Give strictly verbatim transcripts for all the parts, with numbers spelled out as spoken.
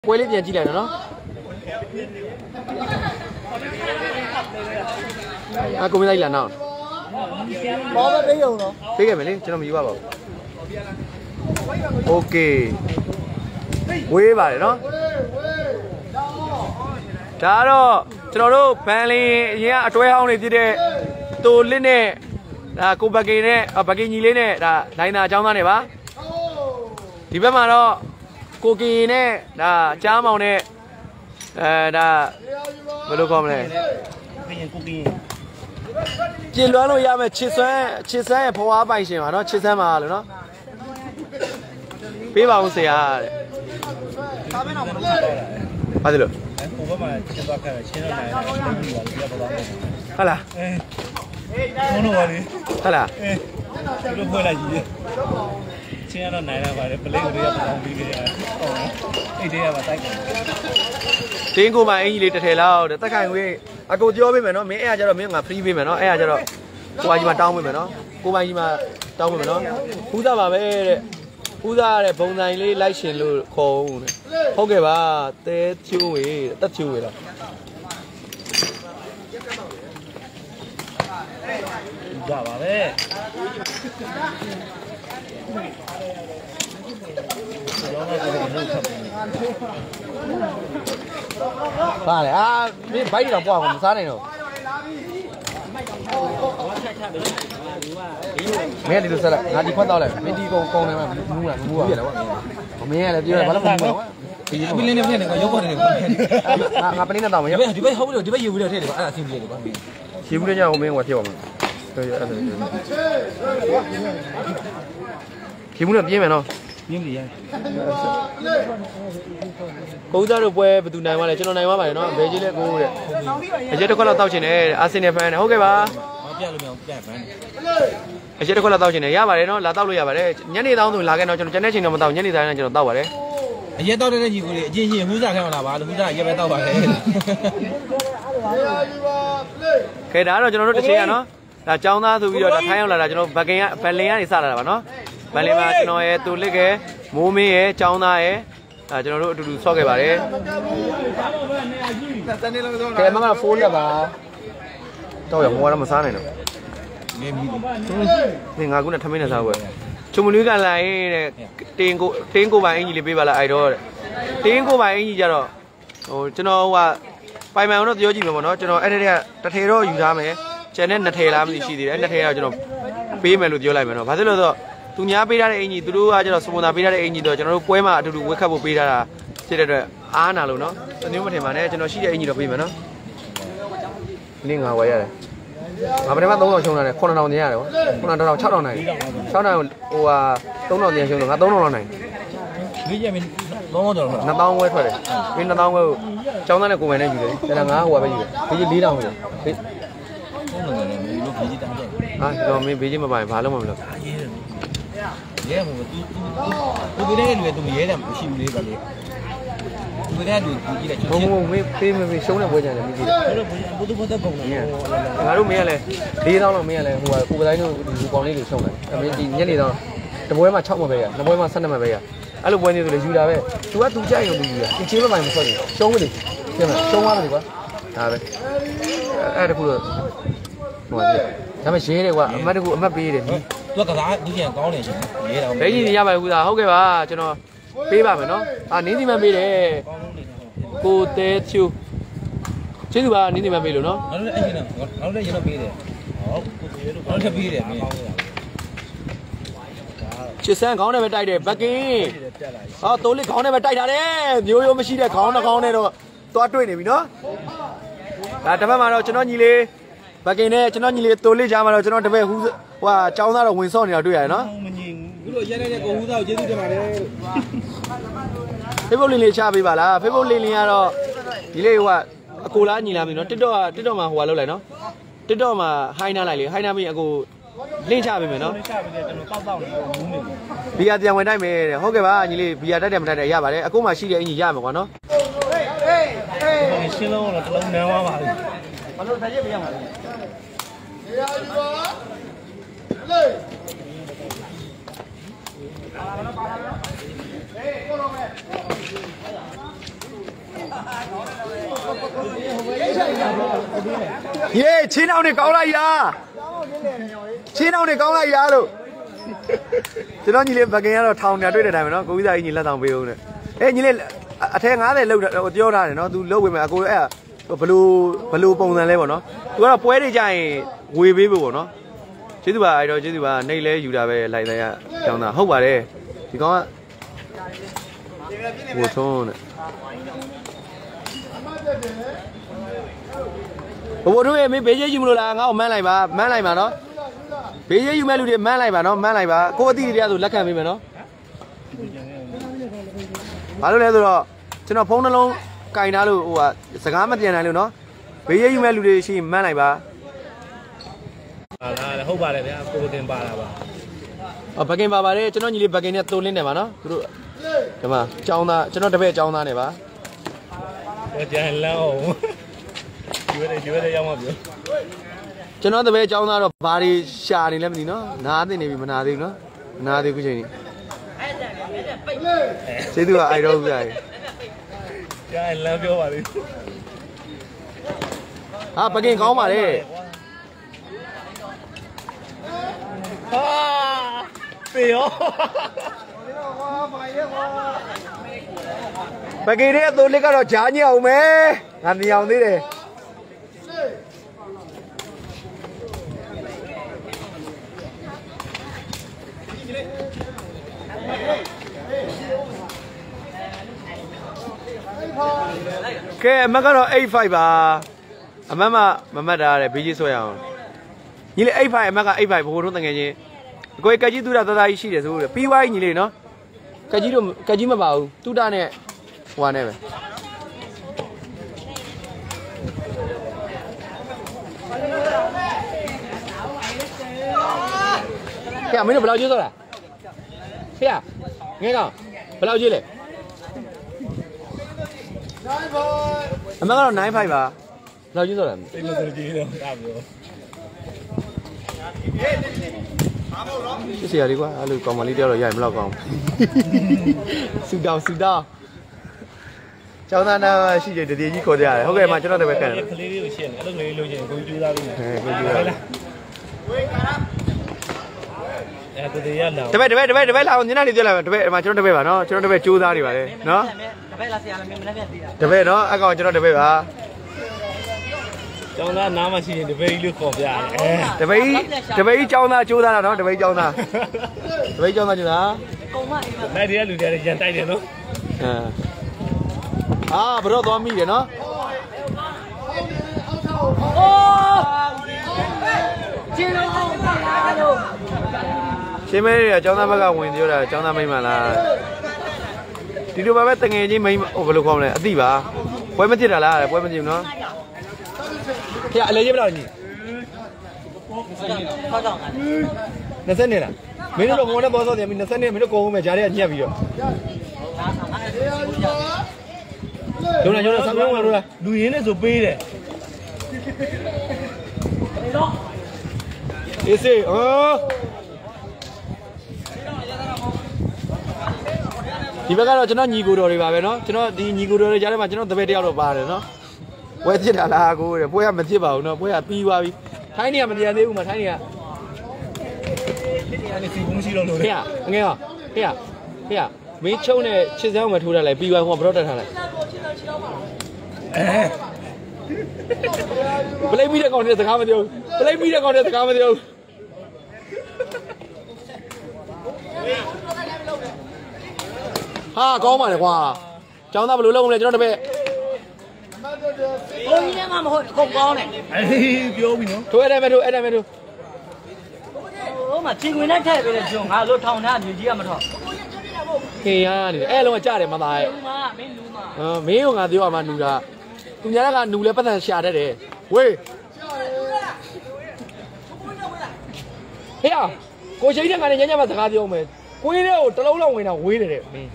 ပွဲလေးပြန်ကြည့်လိုက်တော့နော်အကိုမလိုက်လာနောက်ဘောပဲပေးရုံတော့ပေးခဲ့မယ်လေကျွန်တော်မယူပါဘူးโอเคဝေးပါတယ်နော်ဒါတော့ကျွန်တော်တို့ဘန်လင်းအရင်အတွဲဟောင်းတွေဖြစ်တဲ့တိုလစ်နဲ့ဒါကိုဘကေနဲ့ဘကေညီလေးနဲ့ဒါနိုင်တာအကြောင်းသားနေပါဒီဘက်မှာတော့ကိုကီနဲ့ဒါကြားမောင်နဲ့အဲဒါဘယ်လိုခေါ်မလဲကိုကီပြင်လွှမ်းလို့ရမယ်ချစ်ဆွမ်းချစ်ဆွမ်းရဲ့ဖွားပိုင်ရှင်ပါနော်ချစ်ဆွမ်းပါလို့နော်ပေးပါဦးဆရာတဲ့ဒါပဲတော့မလုပ်တော့ဟုတ်တယ်လို့ဟိုဘက်မှာချစ်သွားခဲ့တယ်ချင်းတော့နိုင်တယ်ဟုတ်လားအေးဘုံတော့ပါလေဟုတ်လားအေးဒီလိုဖွဲ့လိုက်ကြီးချင်းရတော့နိုင်တာပါတယ်ပလိတ်တွေကပေါင်းပြီးကြတယ်ဟုတ်နော်အိတ်တွေကပါတိုက်တယ်တင်းကိုမှအင်ကြီးလေးတစ်ထည်လောက်တဲ့တက်ခိုင်ဝေးအကိုပြောပေးမယ်နော်မင်းအဲ့အကြတော့မင်းငါ free ပေးမယ်နော်အဲ့အကြတော့ကိုပိုင်ကြီးမှာတောင်းပေးမယ်နော်ကိုပိုင်ကြီးမှာတောင်းပေးမယ်နော်ဖူးသားပါပဲတဲ့ဖူးသားတဲ့ဘုံတိုင်းလေးလိုက်ရှင်လို့ခေါ်ဦးတဲ့ဟုတ်ကဲ့ပါတဲချိုးဝေးတက်ချိုးဝေးလားကြပါပဲပါလေအာမင်းဘိုက်တော့ပွားကုန်မစားနိုင်တော့မင်းဒီလိုဆက်လိုက်ငါဒီခွက်တော့လိုက်မင်းဒီကုန်ကုန်နေမှာမူးလားမူးပါဘူးမင်းကလည်းပြောရဘာလို့မမူးတော့ဒီပင်းလေးနဲ့ဖြစ်နေကရုပ်ပေါ်နေတယ်ကွာငါငါပင်းနဲ့တောင်းမယ်ဒီဘက်ဒီဘက်ဟုတ်ပြီဒီဘက်ရေဘူးတွေထည့်တယ်ကွာအဲ့ဒါအဆင်ပြေတယ်ကွာရေဘူးတွေညောင်းမင်းကဖြစ်ပါမှာတော်ရအဲ့ဒါရေဘူးနဲ့ပြင်းမယ်နော်ပြင်းပြီရကိုဦးသားတို့ပွဲဘယ်သူနိုင်သွားလဲကျွန်တော်နိုင်သွားပါတယ်နော်ဘယ်ကြီးလဲကိုဦးတဲ့အရက်တစ်ခွက်လောက်တောက်ချင်တယ်အာဆင်နယ်ဖန်နဲ့ဟုတ်ကဲ့ပါမပြလို့မရဘူးပြဖန်အရက်တစ်ခွက်လောက်တောက်ချင်တယ်ရပါတယ်နော်လာတောက်လို့ရပါတယ်ညနေတောင်းဆိုလာခဲ့တော့ကျွန်တော်ကျန်တဲ့ချိန်တော့မတောက်ညနေတိုင်းကျွန်တော်တောက်ပါတယ်အရက်တောက်တဲ့ညီကိုလေးအချင်းချင်းဟူးစားခံလာပါလို့ဟူးစားအရက်ပဲတောက်ပါတယ်ခဲဒါကတော့ကျွန်တော်တို့တစ်ချိန်ကနော်ဒါចောင်းသားဆိုပြီးတော့ထိုင်းရောက်လာတာကျွန်တော်ဘကင်ကဘလင်ကနေစလာတာပါနော်ဘလင်မှာကျွန်တော်ရဲ့တူလစ်ကဲမိုးမင်းရဲ့ចောင်းသားရဲ့အဲကျွန်တော်တို့အတူတူဆော့ခဲ့ပါတယ်ကဲမမဖိုးလက်ပါတော့ရမောရမစားနိုင်တော့နေမီနေငါကနဲ့ထမင်းနဲ့စားပွဲချုံမနွေးကလာရင်တဲ့တင်းကိုတင်းကိုပိုင်အင်ကြီးလေးပေးပါလားအဲ့တော့တဲ့တင်းကိုပိုင်အင်ကြီးကြတော့ဟိုကျွန်တော်ဟိုကပိုင်ပိုင်တော့ပြောကြည့်မယ်ပေါ့နော်ကျွန်တော်အဲ့ဒီကတထေတော့ယူထားမယ်ကျန်တဲ့နှစ်ထေလားမသိရှိသေးတယ်နှစ်ထေတော့ကျွန်တော်ပေးမယ်လို့ပြောလိုက်မယ်နော်ဘာဖြစ်လို့ဆိုတော့သူများပေးထားတဲ့အင်ကြီးသူတို့ကကျတော့စပွန်ဆာပေးထားတဲ့အင်ကြီးတော့ကျွန်တော်တို့ပွဲမှာအတူတူဝက်ခတ်ဖို့ပေးထားတာဖြစ်တဲ့အတွက်အားနာလို့နော်တမျိုးမထင်ပါနဲ့ကျွန်တော်ရှိတဲ့အင်ကြီးတော့ပေးမယ်နော်နင်းငါဝယ်ရတယ်ငါပထမသုံးထောင်ရှုံးတာနဲ့ခုနှစ်ထောင်တင်ရတယ်ကွာခုနှစ်ထောင်ခြောက်ထောင်နိုင်ခြောက်ထောင်ဟိုဟာသုံးထောင်တင်ရှုံးတော့ငါသုံးထောင်လောက်နိုင်ဒီကျမင်းသုံးထောင်ကျော်တော့နှစ်ထောင်ဝဲထွက်တယ်ပြီးနှစ်ထောင်ဝဲကိုကျောင်းသားနဲ့ကိုယ်ပိုင်နဲ့ယူတယ်ကျန်တာငါဟိုဟာပဲယူတယ်ဘေးကြီးလေးထောင်ပဲဘေးသုံးထောင်ကျော်တယ်မင်းတို့ဘေးကြီးတန်းတော့ဟာကျွန်တော်မင်းဘေးကြီးမပိုင်ဘာလို့မလုပ်ရဲမှာသူသူသူတဲ့လူတွေသူမရဲတယ်မရှိဘူးလေပါလေသူတဲ့လူသူကြည့်တယ်ဘုံဘုံမေးပေးမပေးရှုံးတဲ့ပွဲကြတယ်မိကြီးတယ်ဘယ်လိုဘုသူဘုသူပုံလဲငါတို့မင်းကလည်းလေးတောင်းတော့မင်းကလည်းဟိုကကိုပတိုင်းတို့ဒီကောင်လေးတွေရှုံးတယ်အမင်းဒီညနေတော့တပွဲမှာ၆မပဲရနှစ်ပွဲမှာ၁၂မပဲရအဲ့လိုပွဲနေဆိုလေယူတာပဲသူကသူကြိုက်ရုံသူယူတာသူချင်းမပိုင်မဆွတ်ဘူးရှုံးမလို့ပြန်မရှုံးသွားတယ်ကွာဒါပဲအဲ့တခုတော့ဟိုကဒါမှရဲတယ်ကွာအမတ်တကူအမတ်ပေးတယ်သူကကစားသူကျန်ကောင်းနေရှင်ရဲတာဘယ်ကြီးရပါဘူးသားဟုတ်ကဲ့ပါကျွန်တော်ပေးပါမယ်နော်အာနင်းဒီမန်ပေးတယ်ကိုတဲချူကျေးဇူးပါနင်းဒီမန်ပေးလို့နော်နောက်လည်းအဲ့ဒီနောက်လည်းရတော့ပေးတယ်ဟုတ်နောက်လည်းပေးတယ်မင်းချစ်ဆန်းခေါင်းနဲ့ပဲတိုက်တယ်ဘကင်းဟောတိုးလစ်ခေါင်းနဲ့ပဲတိုက်ထားတယ်မျိုးရိုးမရှိတဲ့ခေါင်းနှခေါင်းနဲ့တော့သွားတွေ့နေပြီနော်ဒါတစ်ဖက်မှာတော့ကျွန်တော်ညီလေးဘကင်နဲ့ကျွန်တော်ညီလေးတိုးလေးကြားမှာတော့ကျွန်တော်တပည့်ဟူးဟိုဟာចောင်းသားတော့ဝင်ဆော့နေတာတွေ့ရတယ်နော်မငြင်းဘူးလို့ရဲနေတဲ့ကိုဟူးသားကိုကျေးဇူးတင်ပါတယ်ဖေ့ဘုတ်လင်းလေးချပေးပါလားဖေ့ဘုတ်လင်းလင်းကတော့ဒီလေးဟိုကအကိုလားညီလားမသိနော် TikTok က TikTok မှာဟိုကလောက်လိုက်နော် TikTok မှာဟိုင်းနားလိုက်လေဟိုင်းနားပြီးအကိုလင်းချပေးမယ်နော်လင်းချပေးတယ်ကျွန်တော်တောက်တောက်နေဘူးနေဘီယာပြန်ဝင်တိုက်မယ်တဲ့ဟုတ်ကဲ့ပါညီလေးဘီယာတိုက်တယ်မတိုက်တယ်ရပါတယ်အခုမှရှိတဲ့အင်ကြီးရမှာကွာနော်ဟေးဟေးရှင်းလုံးတော့တလုံးနန်းသွားပါလိမ့်ဘာလို့တိုက်ရပြရမှာလဲနေရာယူပါလေအာမနပါလာနော်ဟေးကိုလုံးမဲ့耶，青岛的高了呀！青岛的高了呀喽！这让你来北京要ထောင်နေတွေ့တဲ့တိုင်းပဲနော်ကိုကြီးသားကြီးညီလက်ဆောင်ပေးဦးနဲ့အဲညီလေးအထက်ငါးတယ်လောက်တော့ပြောထားတယ်နော် तू လောက်ဝင်မယ်အကိုအဲ့ဘလူဘလူပုံစံလဲပေါ့နော် तू ကတော့ပွဲတွေကြရင်ဝေပေးဖို့ပေါ့နော်ကျေးဇူးပါအဲ့တော့ကျေးဇူးပါနှိတ်လဲယူတာပဲလိုက်တဲ့ရကျောင်းသားဟုတ်ပါတယ်ဒီကောင်ကဟိုဆုံးနဲ့ဘိုးတို့ရဲ့မင်းဘေးကြီးယူမလို့လားငါ့ကိုမန်းလိုက်ပါမန်းလိုက်ပါနော်ဘေးကြီးယူမဲ့လူတွေမန်းလိုက်ပါနော်မန်းလိုက်ပါကိုအတိတွေကဆိုလက်ခံပေးမယ်နော်ဘာလို့လဲဆိုတော့ကျွန်တော်ဖုန်းနှလုံးကင်ထားလို့ဟိုကစကားမပြန်နိုင်လို့နော်ဘေးကြီးယူမဲ့လူတွေရှိမန်းလိုက်ပါဟာလားဟုတ်ပါတယ်ဗျာကိုတင်ပါတာပါအော်ဘကင်ပါပါတယ်ကျွန်တော်ညီလေးဘကင်နဲ့တိုးလင်းနေပါနော်သူတို့ဒီမှာចောင်းသားကျွန်တော်တပည့်ចောင်းသားနေပါဟိုကျန်လမ်းအောင်ရွေးတယ်ရွေးတယ်ရောက်မှပြောကျွန်တော်တပည့်ចောင်းသားတော့ဘာတွေရှာနေလဲမသိနော်နားသိနေပြီမနာသေးဘူးနော်မနာသေးဘူးချိန်ကြီးကျေးဇူးပါအိုက်တော့ဦးရည်ကျန်လမ်းပြောပါလေဟာဘကင်ကောင်းပါလေဟာပေရောဘကင်ရဲ့အသိုးလေးကတော့ဂျားညအောင်မယ်ငါနေအောင်သေးတယ်ကဲအမကတော့eight fiveပါအမမမမတ်တာတဲ့ဘေးကြီးဆွဲအောင်ညီလေးeight fiveအမကeight fiveဘိုးတို့တငယ်ချင်းအကိုကကြီးတူတာသားသားကြီးရှိတယ်ဆိုပြီးွားကြီးညီလေးနော်ကကြီးတို့ကကြီးမပါဘူးတူတာနဲ့ဟိုနဲ့ပဲဖေမင်းတို့ဘယ်လောက်ကျွေးတော့လားဖေငဲကောင်ဘယ်လောက်ကျွေးလဲအမကတော့nine fiveပါဘယ်လောက်ကျွေးတော့လဲတိတ်မစကြည့်တော့ဒါပြောစစ်စရာလေးကွာအဲ့လိုကောင်မလေးတယောက်တော့ရရင်မလောက်ကောင်းစူတောင်းစူတောင်းကျောင်းသားနာရှိတဲ့တတိကြီးခေါ်ကြရတယ်ဟုတ်ကဲ့မှာကျွန်တော်တပည့်ခံတယ်ကလေးလေးကိုရှင်းတယ်အဲ့လိုကလေးလိုချင်ကိုကျူးသားပြီးမယ်ဟဲ့ကိုကျူးသားအဲ့တတိယလောတပည့်တပည့်တပည့်တပည့်လာအောင်ညနေလေးပြောလိုက်ပါတပည့်မှာကျွန်တော်တပည့်ပါနော်ကျွန်တော်တပည့်ကျိုးသားတွေပါလေနော်တပည့်လာဆရာလည်းမင်းမလည်းပြသေးတာတပည့်နော်အကောင်ကျွန်တော်တပည့်ပါကျောင်းသားနားမရှိရင်တပည့်ကြီးလို့ခေါ်ပြရတယ်တပည့်တပည့်ကြီးကျောင်းသားကျိုးသားတာနော်တပည့်ကျောင်းသားတပည့်ကျောင်းသားကျိုးသားကုံမအိမ်မှာလိုက်တဲ့လူတွေရန်တိုက်တယ်နော်အာအာဘရောသွားမိတယ်နော်အိုးကျင်းလုံးအောင်ပါလို့ရှင်မဲရကျောင်းသားဘက်ကဝင်ပြောတာကျောင်းသားမိမလားဒီလိုပါပဲတငယ်ချင်းမိမဟိုဘယ်လိုခေါ်မလဲအသိပါပွဲမဖြစ်တာလားပွဲမဖြစ်ဘူးနော်ဖေအလေကြီးဘယ်လောက်ကြီးဟောတော့ငါ 20နှစ်လားမင်းတို့ကတော့ဘောစောတယ်မင်း20နှစ်မင်းတို့ကုန်ဦးမယ်ဂျားတွေကညက်ပြီးတော့ကျုံးလာကျုံးလာဆောင်းလုံးလာလို့လားလူရင်းနဲ့ဆိုပေးတယ်အေးစေးအော်ဒီဘက်ကတော့ကျွန်တော်ညီကိုတော်တွေပါပဲเนาะကျွန်တော်ဒီညီကိုတော်တွေကြားထဲမှာကျွန်တော်တပည့်တယောက်တော့ပါတယ်เนาะပွဲဖြစ်တာလားကိုတဲ့ပွဲကမဖြစ်ပါဘူးเนาะပွဲကပြီးသွားပြီထိုင်းနေကမတရားသေးဘူးမထိုင်းနေကအဲ့ဒီစီဘူးရှိတော့လို့လေဟေ့ငယ်ဟေ့ဟေ့ဟေ့မင်းချုံနဲ့ချစ်စမ်းမထိုးထားလိုက်ပြီးသွားဟိုဘရော့တက်ထားလိုက်ပလိမ့်မိတဲ့ကောင်တွေစကားမပြောပလိမ့်မိတဲ့ကောင်တွေစကားမပြောဟာကောင်းပါလေကွာကျောင်းသားဘယ်လိုလုပ်မလဲကျွန်တော်တပည့်ဘုန်းကြီးလည်းမဟုတ်အကုန်ကောင်းတယ်အေးပြောပြီနော်ထိုးအဲ့တိုင်းပဲထိုးအဲ့တိုင်းပဲထိုးဟိုမှာချင်းဝင်နဲ့ထည့်ပေးတယ်ကျွန်တော်ငါလို့ထောင်ထားမြေကြီးကမထောက်ခင်ရနေတယ်အဲ့လုံးကကြားတယ်မသားရဲ့လူမမင်းလူမဟမ်မင်းကငါပြောရမှာနူတာသူများကနူလဲပတ်သက်ရှာတတ်တယ်ဝေးဟေ့ကိုရှိတဲ့ကနေညညမှာစကားပြောမယ်ကိုင်းတဲ့ကိုတလုံးလုံးဝင်တာဝေးတယ်တဲ့မင်း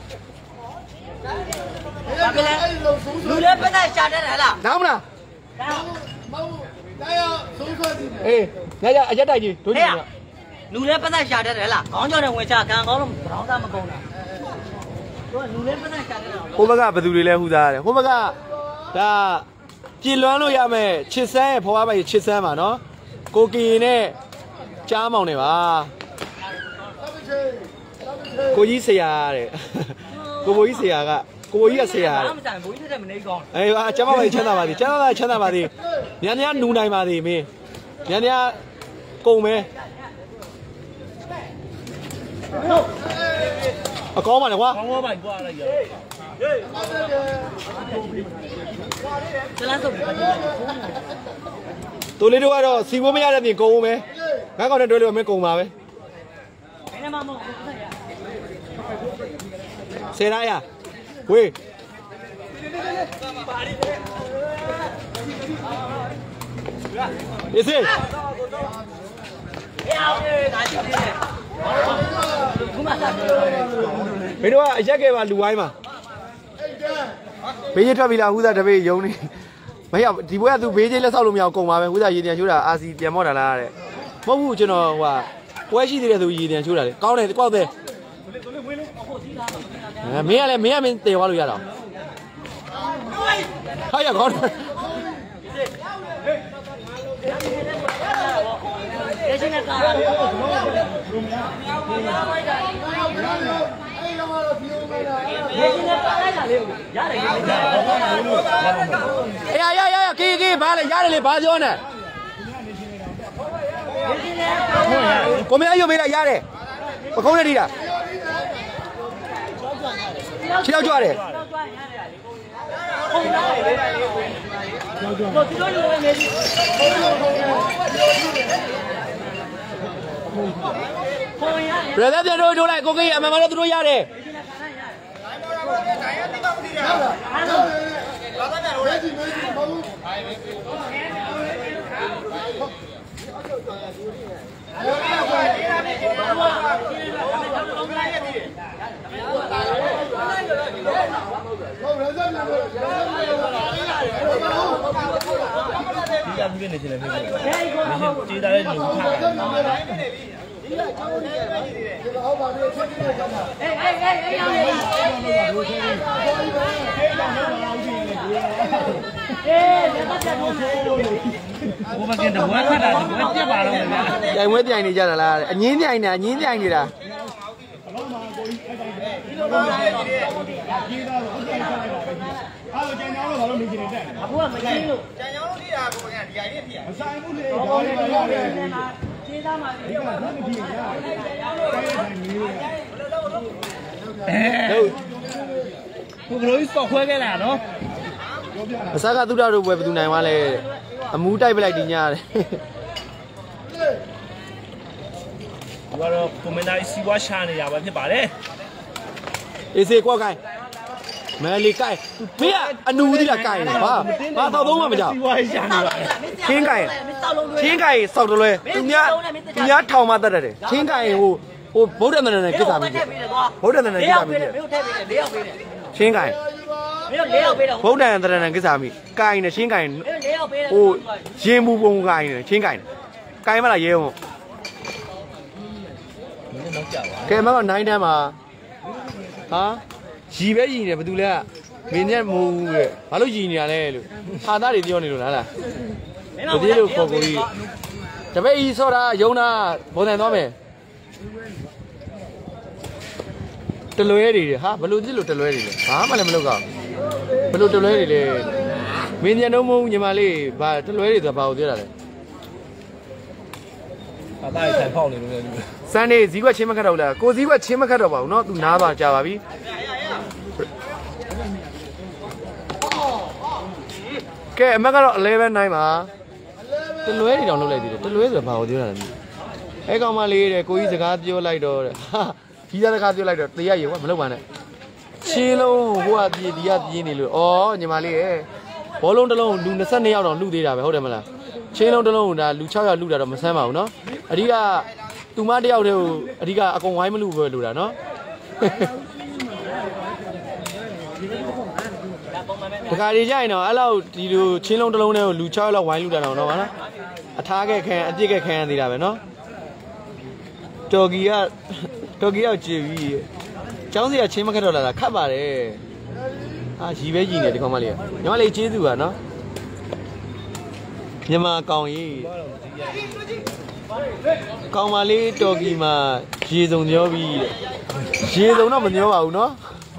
ဘာကလဲလူလည်းပတ်သက်ရှာတတ်တယ်လားနားမလားမဟုတ်တရားဆုံးဆွဲကြည့်အေးညညအရက်တိုက်ကြီးတို့ကြီးကလူလည်းပတ်သက်ရှာတတ်တယ်လားခေါင်းကြောင်နဲ့ဝင်ချခံကောင်းလို့ဘောင်းသားမကုန်တာတို့ကလူလည်းပတ်သက်ရှာတတ်တယ်ဟိုဘက်ကဘယ်သူတွေလဲဟူသားတယ်ဟိုဘက်ကဒါပြည်လွမ်းလို့ရမယ်ချစ်ဆန်းရဲ့ဖွားပိုင်ချစ်ဆန်းပါနော်ကိုကီနဲ့ကြားမောင်နေပါကိုကြီးဆရာတဲ့ကိုဘိုးကြီးဆရာကကိုဘိုးကြီးကဆရာတဲ့မဆိုင်ဘိုးကြီးတက်မနေကောင်းအေးပါကျမပါချမ်းသာပါသည်ချမ်းသာပါချမ်းသာပါသည်ညညနူနိုင်ပါသည်မင်းညညကုန်မဲအကောင်းပါလေကွာကောင်းပါကွာလိုက်ရကျလန်းစုပ်ပြီးပါတူလေးတို့ကတော့စီမိုးမရတဲ့ပြင်ကုန်ဦးမဲငါကောင်နဲ့တွဲလို့မင်းကုန်ပါပဲဘယ်နဲ့မှမဟုတ်ဘူးဆက်ရဆယ်ရရဝေးဒီစီအေးအောင်အေးဒါကြည့်နေတယ်ခုမှသာပြောတယ်မင်းတို့ကအရက်ကဲပါလူဝိုင်းမှာဘေးရထွက်ပြီလားဟူးသားတပည့်ယုံနေမရဒီဘွဲကသူဘေးချင်းလက်ဆောက်လို့မရအောင်ကုန်ပါပဲဟူးသားရေတံချိုးတာအာစီပြန်မော့တာလားတဲ့မဟုတ်ဘူးကျွန်တော်ဟိုပွဲရှိသေးတယ်သူရေတံချိုးတာလေကောင်းတယ်ကောက်တယ်အဲမင်းကလည်းမင်းကမင်းတည်သွားလို့ရတော့ဟာရကောင်းတယ်ရေချင်းနဲ့ကားရတယ်ရေချင်းနဲ့ကားလိုက်တာလေရတယ်ရေချင်းနဲ့အေးရရရကေကေဘာလဲရတယ်လေဘာပြောနေကိုမင်းအယုံမေးလိုက်ရတယ်ပကုံးနဲ့ထိတာခြေရောက်ကြွတယ်တော့သူတို့လည်းနေပြီခေါ်ရဘယ်သက်ပြတို့တို့လိုက်ကိုကေအမှန်မှတော့သူတို့ရတယ်ဒီကဘူးနေချင်တယ်ဖြစ်နေကြေးသားလေးလူခါအေးအေးအေးအောင်လေအေးလက်ပတ်တက်ဖို့လေဘိုးမကင်တော့ဝါခတာဒီဝက်ပြက်ပါတော့မယ်ဗျာပြိုင်ဝဲပြိုင်နေကြတာလားအငင်းပြိုင်နေတာအငင်းပြိုင်နေတာအားလုံးကြံကြောင်းလို့ဘာလို့နေချင်နေတက်အခုကမကြီးလို့ကြံကြောင်းလို့ထိတာကိုကဒီအိုင်လေးထိရမဆိုင်ဘူးလေဘောလေးဘောလေးနဲ့မှာခြေသားမှာဒီမှာဟုတ်ဘုကလို့စောက်ခွဲခဲ့လာနော်အစားကသူတို့တို့ပဲဘယ်သူနိုင်သွားလဲအမူးတိုက်ပလိုက်ဒီညရတယ်ဒီကတော့ကွန်မန်ဒါစီဝါရှာနေရပါဖြစ်ပါတယ်အေးစေကွက်ကိုင်းမဲလီကိုင်းမင်းကအနူသီးလားကိုင်းဘာဘာတော့သုံးမှမကြောက်စီဝါရှာနေပါချင်းကိုင်းမင်းတောက်လုံးတွေချင်းကိုင်းစောက်တလွဲသူများသူများထောင်မှတတ်တယ်ချင်းကိုင်းဟိုဟိုဗုဒ္ဓမန္တနဲ့ကိစ္စမရှိဗုဒ္ဓမန္တနဲ့ကိစ္စမရှိမင်းတို့ထည့်ပေးတယ်၄ယောက်ပေးတယ်ချင်းကိုင်းမင်းတို့၄ယောက်ပေးတော့ဗုဒ္ဓမန္တနဲ့ကိစ္စမရှိကိုင်းနဲ့ချင်းကိုင်းမင်းတို့၄ယောက်ပေးတယ်ဟိုရင်မူပုံကိုင်းနဲ့ချင်းကိုင်းကိုင်းမလားရဲဟုတ်မင်းတော့ကြောက်ပါကဲမကနိုင်တန်းမှာဟာရီပဲရီနေဘယ်သူလဲမင်းညက်မိုးဘူးတဲ့ဘာလို့ရီနေရလဲလို့ဟာသားတွေပြောနေလို့လားလားတတိလို့ခေါ်ကိုကြီးတပည့်ဤဆောတာယုံနာဘုံတယ်သွားမယ်တလွဲတွေဟာဘလို့ပြစ်လို့တလွဲတွေလဲဘာမှလည်းမလုပ်တော့ဘလို့တလွဲတွေလဲမင်းညက်တော့မဟုတ်ညီမလေးဘာတလွဲတွေဆိုတာဘာကိုပြောတာလဲအသားဆိုင်ဖောက်နေလို့လည်းစန်းနေဇီးကွက်ချင်းမခတ်တော့လားကိုဇီးကွက်ချင်းမခတ်တော့ပါဘူးเนาะသူနားပါကြာပါပြီကဲအမကတော့eleven nineပါတလွဲတွေတောင်လုပ်လိုက်သေးတယ်တလွဲဆိုတာဘာကိုပြောတာလဲအဲကောင်မလေးတဲ့ကိုကြီးစကားပြောလိုက်တော့တဲ့ဟာကြီးသားစကားပြောလိုက်တော့တရားရေကွာမလုပ်ပါနဲ့ရှင်းလုံးဟိုကပြေးဒီကပြေးနေလို့ဩညီမလေးရဲ့ဘောလုံးတစ်လုံးလူtwenty-twoယောက်တောင်လှူသေးတာပဲဟုတ်တယ်မလားရှင်းလုံးတစ်လုံးဒါလူsixယောက်လှူတာတော့မဆန်းပါဘူးเนาะအဓိကသူမတယောက်တည်းကိုအဓိကအကုန်ဝိုင်းမလှူပဲလှူတာเนาะတခါကြီးကြရင်တော့အဲ့လောက်ဒီလိုချင်းလုံးတစ်လုံးတည်းကိုလူsixယောက်လောက်ဝိုင်းလှူတာတော့နော်ဗါလားအထားခဲ့ခံအပြစ်ခဲ့ခံရသေးတာပဲเนาะတော်ကီကတော်ကီကကြည်ပြီးကျောင်းစီကချင်းမခတ်တော့လာတာခတ်ပါတယ်အာရီပဲကြီးနေဒီကောင်မလေးညီမလေးကျေးဇူးပါနော်မြန်မာကောင်ကြီးကောင်မလေးတော်ကီမှာရေစုံညောပြီးရေစုံတော့မညောပါဘူးနော်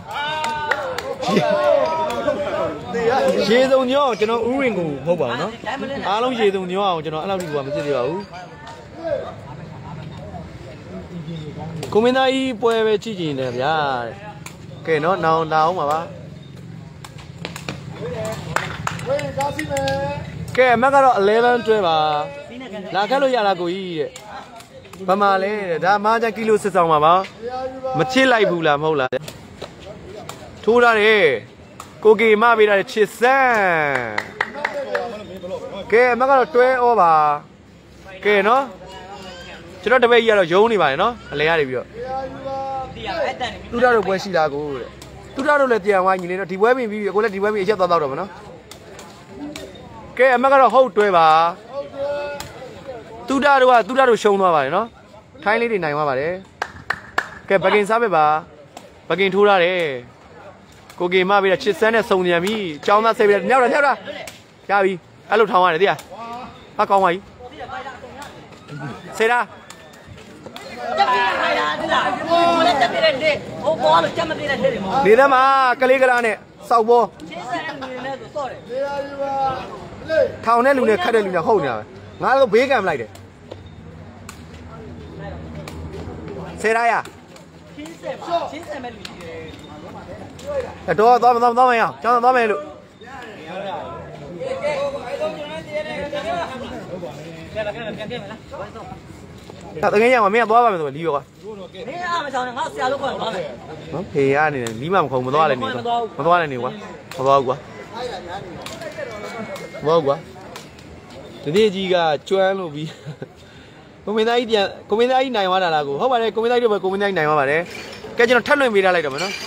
ရေစုံညောကျွန်တော်ဥရင်ကိုမဟုတ်ပါဘူးနော်အားလုံးရေစုံညောအောင်ကျွန်တော်အဲ့လောက်ထိကမသိသေးပါဘူးကိုမင်းသားကြီးပွဲပဲကြည့်ကြည့်နေဗျာကဲနော်နောင်လာအောင်ပါပါဝေးကားစီမယ်ကဲအမက်ကတော့elevenတွဲပါလာခက်လို့ရလားကိုကြီးတဲ့ဘာမှလဲတဲ့ဒါမားချကီလိုစစ်ဆောင်ပါပါမချစ်လိုက်ဘူးလားမဟုတ်လားထိုးရတယ်ကိုကေမပေးတာချစ်စမ်းကဲအမက်ကတော့တွဲဩပါကဲနော်ကျွန်တော်တပည့်ကြီးကတော့ယုံနေပါတယ်နော်အလဲရတယ်ပြီးတော့တူတာတို့ပွဲရှိလားကိုတဲ့တူတာတို့လည်းတရားဝိုင်းညီလေးတော့ဒီပွဲပြင်ပြီးကိုလည်းဒီပွဲပြင်အချက်သွားတော့တော့မနော်ကဲအမက်ကတော့ဟုတ်တွဲပါတူတာတို့ကတူတာတို့ရှုံးသွားပါတယ်နော်ထိုင်းလေးတွေနိုင်သွားပါတယ်ကဲဘကင်စားပဲပါဘကင်ထိုးရတယ်ကိုကေမပေးတာချစ်စမ်းနဲ့စုံညံပြီးចောင်းသားဆဲပြီးညောက်တာညောက်တာရပြီအဲ့လိုထောင်ရတယ်သိလားဟာကောင်းပါပြီဆဲတာတက်ပြခိုင်တာတူလားဟိုလည်းတက်ပြတဲ့လေဟိုဘောလို့တက်မပြတဲ့လေမောနေတယ်မှာကလေးကလာနဲ့စောက်ဘောချင်းစက်နေနေဆိုတော့တယ်နေရာယူပါထောင်တဲ့လူနဲ့ခတ်တဲ့လူနဲ့ဟုတ်နေတာပဲငါတို့ဘေးကံမလိုက်တယ်ဆဲရရချင်းစက်ချင်းစက်မဲ့လူကြီးတယ်တော့သွားမသွားသွားမရအောင်ကျောင်းသွားမယ်လို့တကယ်ရမှာမင်းသွားပါမယ်ဆိုလီးရောကွာမင်းအားမချောင်းနဲ့ငါဆရာလို့ခေါ်သွားမယ်နော်ဖေရအနေနဲ့လီးမမခုံမသွားလည်းနေမသွားလည်းနေကွာမသွားဘူးကွာမဟုတ်ကွာဒီနေ့ကြီးကကျွမ်းလို့ပြီးကိုမင်းသားကြီးပြန်ကိုမင်းသားကြီးနိုင်သွားတာလားကိုဟုတ်ပါတယ်ကိုမင်းသားကြီးတို့ပဲကိုမင်းသားကြီးနိုင်သွားပါတယ်ကဲကျွန်တော်ထပ်လွှင့်ပေးထားလိုက်တော့မယ်နော်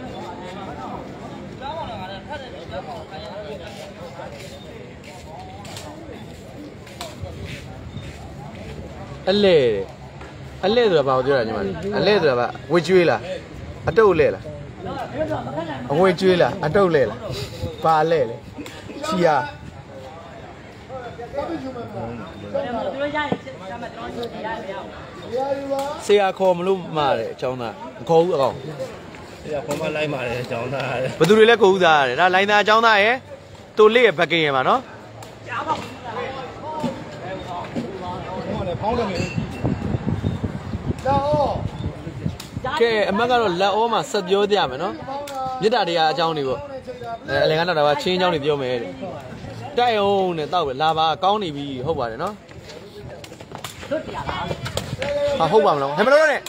အလဲအလဲဆိုတာဘာကိုပြောတာညီမလေးအလဲဆိုတာကဝေကျွေးလားအတုပ်လဲလားအဝေကျွေးလားအတုပ်လဲလားဘာလဲလဲချီယာဆရာခေါ်မလို့မှားတယ်အချောင်းသားမခေါ်ဘူးအကောင်ဆရာခေါ်မလိုက်မှာတယ်အချောင်းသားဘယ်သူတွေလဲခေါ်ဦးသားရတယ်ဒါလိုင်းသားအချောင်းသားရယ်တိုလေးရယ်ဘက်ကင်ရယ်ပါနော်ဖောင်းတယ်မေလာကဲအမက်ကတော့လက်အောမှာဆက်ပြောကြရမယ်နော်မြစ်တာတရားအကြောင်းတွေပေါ့အဲအလင်ကတော့ဒါကချင်းအကြောင်းတွေပြောမယ်တဲ့တိုက်အောင်နဲ့တောက်ပဲလာပါကောင်းနေပြီဟုတ်ပါတယ်နော်ဟာဟုတ်ပါမလားဟဲ့မလို့နဲ့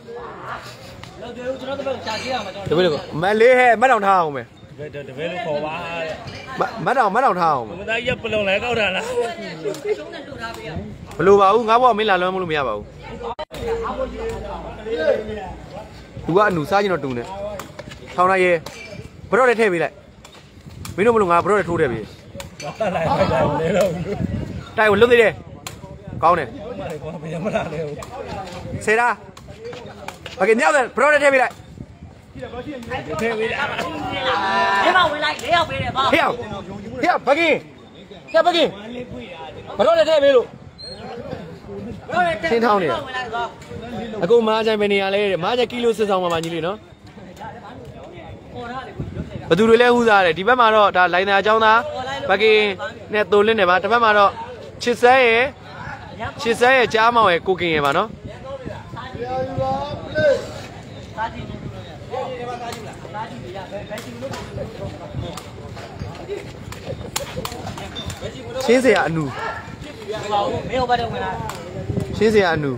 ကျွန်တော်တို့ကြာကြည့်ရမှာကျွန်တော်တပည့်လို့မလေးဟဲ့မတ်တောင်ထားအောင်မယ်တပည့်လို့ခေါ်ပါတဲ့မတ်တောင်မတ်တောင်ထားအောင်မသားကြီးပလုံလဲကောက်တာလားဘလို့ပါဘူးငါ့ဘောမင်းလာလွှမ်းမလို့မရပါဘူးသူကအနူစားကျင်တော့တူနေထောင်းလိုက်ရဲဘရော့လည်းထည့်ပေးလိုက်မင်းတို့မလို့ငါဘရော့လည်းထိုးထည့်ပေးတက်လိုက်လိုက်လဲတော့တိုက်ကိုလွတ်သေးတယ်ကောင်းတယ်ဘယ်မလာလဲဆယ်တာโอเคမြောက်တယ်ဘရော့လည်းထည့်ပေးလိုက်ထည့်ပေးလိုက်ဒီမှာဝင်လိုက်လေးယောက်ပေးတယ်ပါဟေ့အောင်ဟေ့အောင်ဘကင်းကဲဘကင်းဘရော့လည်းထည့်ပေးလို့ချင်းထောင်းနေအခုမားချိုင်ပဲနေရလဲမားချိုင်ကီလိုစစ်ဆောင်ပါပါညီလေးနော်ဘသူတွေလဲဟူးသားတယ်ဒီဘက်မှာတော့ဒါလိုင်းသားအကြောင်းသားဘကင်းနဲ့တိုလင်းနေပါတစ်ဘက်မှာတော့ချစ်ဆဲရဲ့ချစ်ဆဲရဲ့ကြားမောင်ရဲ့ကိုကင်ရဲ့ပါနော်ချင်းစရာအနူမေဟိုဘက်တော့ဝင်လာချင်းစရာအနူ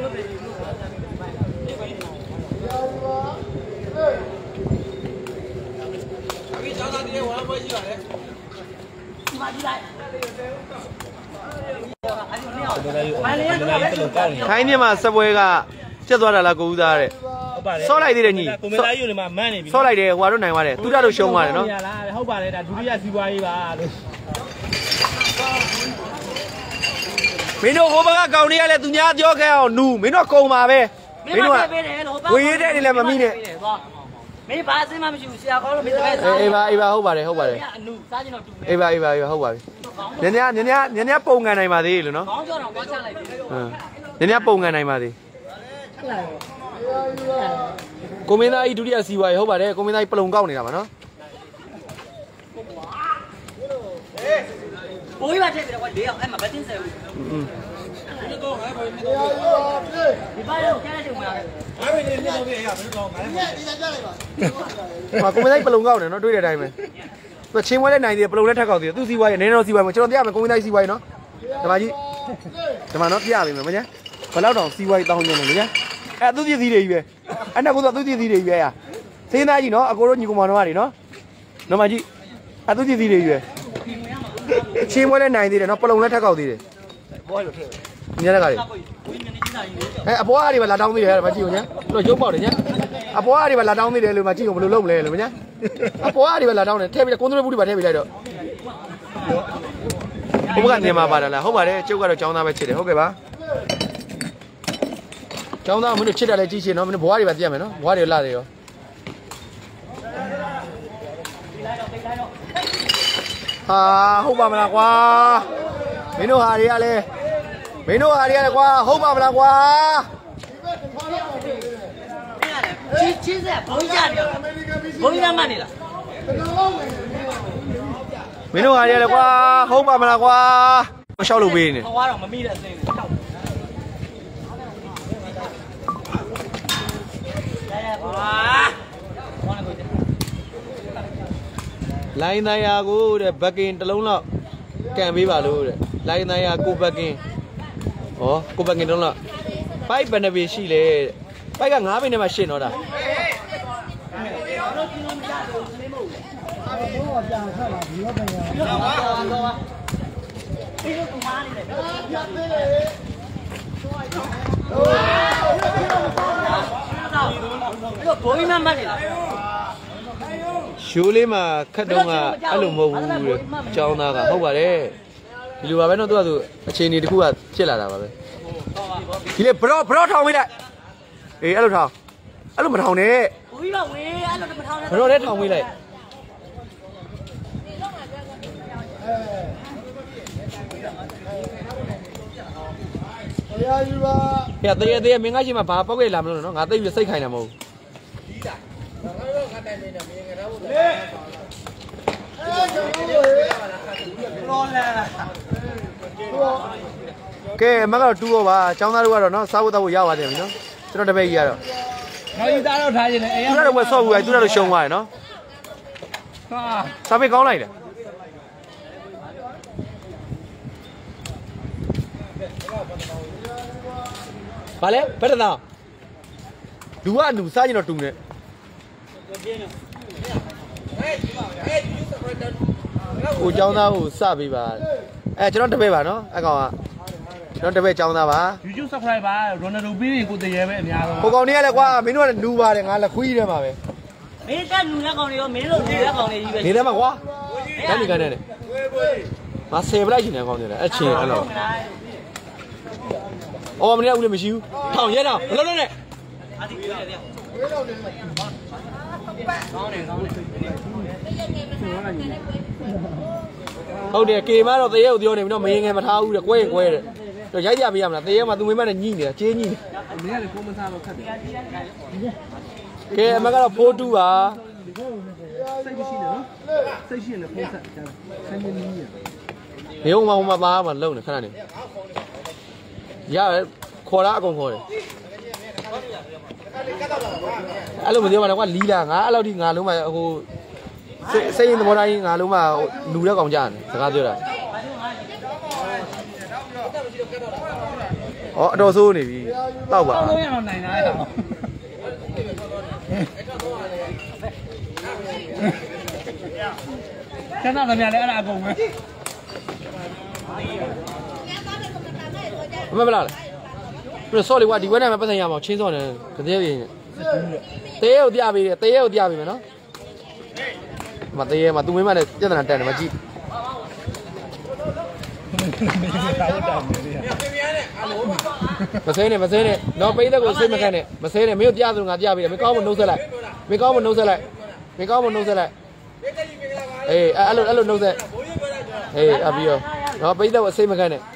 ခိုင်းမြန်မာစပွဲကကျက်သွားတာလားကိုဦးသားတဲ့ဆော့လိုက်သေးတယ်ညီကိုမင်းသားယူနေမှာမန်းနေပြီဆော့လိုက်တယ်ဟိုကတော့နိုင်သွားတယ်သူတို့ရှုံးသွားတယ်နော်ဟုတ်ပါတယ်ဒါဒုတိယစီးပွားရေးပါလို့မင်းတို့ဟိုဘက်ကကောင်တွေကလည်းသူများပြောခဲ့အောင်နူမင်းတို့ကုံပါပဲမင်းတို့ကဝေးရတဲ့နေလည်းမမိနဲ့မင်းဘာအစင်းမှမရှိဘူးဆရာကောင်းလို့မင်းတပည့်စားအေးပါအေးပါဟုတ်ပါတယ်ဟုတ်ပါတယ်အနုစားကျင်တော့တူတယ်အေးပါအေးပါအေးပါဟုတ်ပါပြီညညညညညညပုံကန်နိုင်ပါသေးလို့နော်ကောင်းကြောတော့ကောင်းချလိုက်ပြီဟမ်ညညပုံကန်နိုင်ပါသေးကိုမင်းသားဤဒုတိယစီဝါရေဟုတ်ပါတယ်ကိုမင်းသားဤပလုံကောက်နေတာပါနော်ဘိုးကြီးပါထည့်ပြီးတော့လေးအောင်အဲ့မှာမတင်ဆဲဘူးอืมဒီပါတော့ကျန်တဲ့မှာငါပဲနေနေတော့ပြရမလို့တော့ငါလည်းဟာကိုမင်းသားဤပလုံကောက်နေနော်တွေ့တဲ့အတိုင်းပဲသူချင်းမွဲလဲနိုင်သေးတယ်ပလုံလဲထက်ကောက်သေးတယ်သူစီဝါရေနည်းနည်းတော့စီဝါရေမှာကျွန်တော်သိရမယ်ကိုမင်းသားဤစီဝါရေနော်ဒီမှာကြီးဒီမှာနော်ပြရပြီမယ်မညာဘယ်တော့တောင်စီဝါရေတောင်းနေတယ်မညာအဲ့သူစီစီတွေကြီးပဲအဲ့နောက်ကတော့သူစီစီတွေကြီးပဲရစင်းသားကြီးနော်အကိုတို့ညီကောင်မောင်တို့ကလေနော်နော်မကြီးအဲ့သူစီစီတွေကြီးပဲချင်းမွဲလဲနိုင်သေးတယ်နော်ပလုံလဲထက်ကောက်သေးတယ်ဘောလို့ထည့်ညနေကလေဘိုးကြီးနေကြီးလာရင်အဲအပွားအရီပါလာတောင်းသေးတယ်မကြည့်ဘူးညာတို့ရုပ်ပေါက်တယ်ညာအပွားအရီပါလာတောင်းသေးတယ်လို့မကြည့်ဘူးဘယ်လိုလုပ်မလဲလို့ညာအပွားအရီပါလာတောင်းတယ်ထည့်ပြီးကွန်ထရိုဘူးတွေပါထည့်ပြီးလိုက်တော့ဘုရားကနေမှာပါလားဟုတ်ပါတယ်ကျုပ်ကတော့ចောင်းသားပဲချစ်တယ်ဟုတ်ကဲ့ပါចောင်းသားမင်းတို့ချစ်တယ်လဲကြည့်ရှင်နော်မင်းတို့ဘွားတွေပါသိရမယ်နော်ဘွားတွေလာတယ်ရောဟာဟုတ်ပါမလားကွာမင်းတို့ဟာတွေကလည်းမင်းတို့ဟာတွေကလည်းကွာဟုတ်ပါမလားကွာချင်းချင်းဆက်ဘိုးကြီးရတယ်ဘိုးကြီးမှနေလားမင်းတို့ဟာတွေကလည်းကွာဟုတ်ပါမလားကွာရှောက်လို့ပေးနေဟောတော့မမိတဲ့အစင်းတောက်ဟာလိုင်းသားယာကိုတဲ့ဘက်ကင်တစ်လုံးလောက်ကန်ပေးပါလို့တဲ့လိုင်းသားယာကိုဘက်ကင်ဩကိုဘက်ကင်တစ်လုံးလောက်ပိုက်ဘယ်နှပေရှိလဲပိုက်က၅ပေနဲ့မှရှင်းတော့တာဘိုးကြီးမှနေလားရှိုးလေးမှာခတ်တော့ကအဲ့လိုမဟုတ်ဘူးတဲ့ကျောင်းသားကဟုတ်ပါတယ်ဒီလိုပါပဲเนาะသူကသူအခြေအနေတစ်ခုကဖြစ်လာတာပါပဲဒီလေဘရောဘရောထောင်မိလိုက်အေးအဲ့လိုထောင်အဲ့လိုမထောင်နဲ့ဘိုးကြီးကဝေးအဲ့လိုမထောင်နဲ့ဘရောလည်းထောင်မိလိုက်တရားယူပါဟဲ့တရေတရေမင်းကရှိမှဘာပောက်ကြလာမလို့နော်ငါသိပြီးစိတ်ခိုင်းတာမဟုတ်ဘူးကဲမကတော့တူရောပါចောင်းသားတို့ကတော့နော်စားဖို့တောက်ဖို့ရပါတယ်ပြီနော်ကျွန်တော်တပည့်ကြီးကတော့ငါကြီးသားတော့ထားရင်လည်းအေးသူကတော့ဝက်ဆော့ဘူးပဲသူကတော့ရှုံသွားတယ်နော်ဟာစားပေးကောင်းလိုက်တယ်ဘာလဲဘယ်တသားလူကလူစားကျင်တော့တူနေဟိုចောင်းသားကိုစပေးပါအဲကျွန်တော်တပည့်ပါနော်အကောင်ကကျွန်တော်တပည့်ចောင်းသားပါ YouTube subscribe ပါရိုနယ်ဒိုပြီးရင်ကိုတရေပဲအများဆုံးဟိုကောင်တွေကလည်းကွာမင်းတို့ကလူပါတယ်ငါလက်ခွေးထဲမှာပဲမင်းတက်လူလက်ကောင်တွေရောမင်းတို့လူလက်ကောင်တွေကြီးပဲနေထဲမှာကွာတန်းနေကနေနဲ့ငါဆယ်ပလိုက်ရှင်နေအကောင်တွေလည်းအချင်းအဲ့လိုအော်မင်းကဦးလည်းမရှိဘူးထောင်ရဲတော့မလုပ်တော့နဲ့အာဒီပြောရတယ်ဟုတ်တယ်ကေမတော့တရေကိုပြောနေပြီနော်မင်းငယ်မထားဘူးတဲ့ကွဲရင်ကွဲတဲ့တော့ရိုက်ကြပေးရမလားတရေမှာသူမိမနဲ့ညှိနေတာကြေးညှိနေမင်းကလည်းကိုမစားတော့ခက်တယ်ကဲအမကတော့ဖိုးတူပါစိတ်ရှိနေနော်စိတ်ရှိနေဖုန်းဆက်ကြတယ်ဆန်းနေနေရနေအောင်မမသားမှလုံနေခဏနေရခေါ်တာအကုန်ခေါ်တယ်အဲ့လိုမပြောပါနဲ့ကွာလီးတာငါအဲ့လောက်ထိငါလုံးမဟိုစိတ်ရင်သဘောတိုင်းငါလုံးမလူတဲ့ကောင်ကြတယ်စကားပြောတာဩအတော်ဆိုးနေပြီတောက်ပါတော့ရအောင်နိုင်တာအဲ့ဒါကျန်တာကများလဲအဲ့ဒါအကုန်ပဲမမလားပြဆော့လေကွာဒီဝက်နဲ့မပတ်ဆိုင်ရမအောင်ချင်းစော့နေကြတဲ့ပြင်တေးရုပ်ပြပေးတယ်တေးရုပ်ပြပေးမယ်နော်မတေးရမသူမင်းမနဲ့ပြဿနာတက်တယ်မကြည့်မဆဲနဲ့မဆဲနဲ့တော့ပိတ်တဲ့ကိုစိတ်မခန့်နဲ့မဆဲနဲ့မင်းတို့ပြသလို့ငါပြပေးတယ်မင်းကောင်းမနှုတ်ဆက်လိုက်မင်းကောင်းမနှုတ်ဆက်လိုက်မင်းကောင်းမနှုတ်ဆက်လိုက်အေးအဲ့လိုအဲ့လိုနှုတ်ဆက်အေးအပြီးရောနော်ပိတ်တော့အစိမ့်မခန့်နဲ့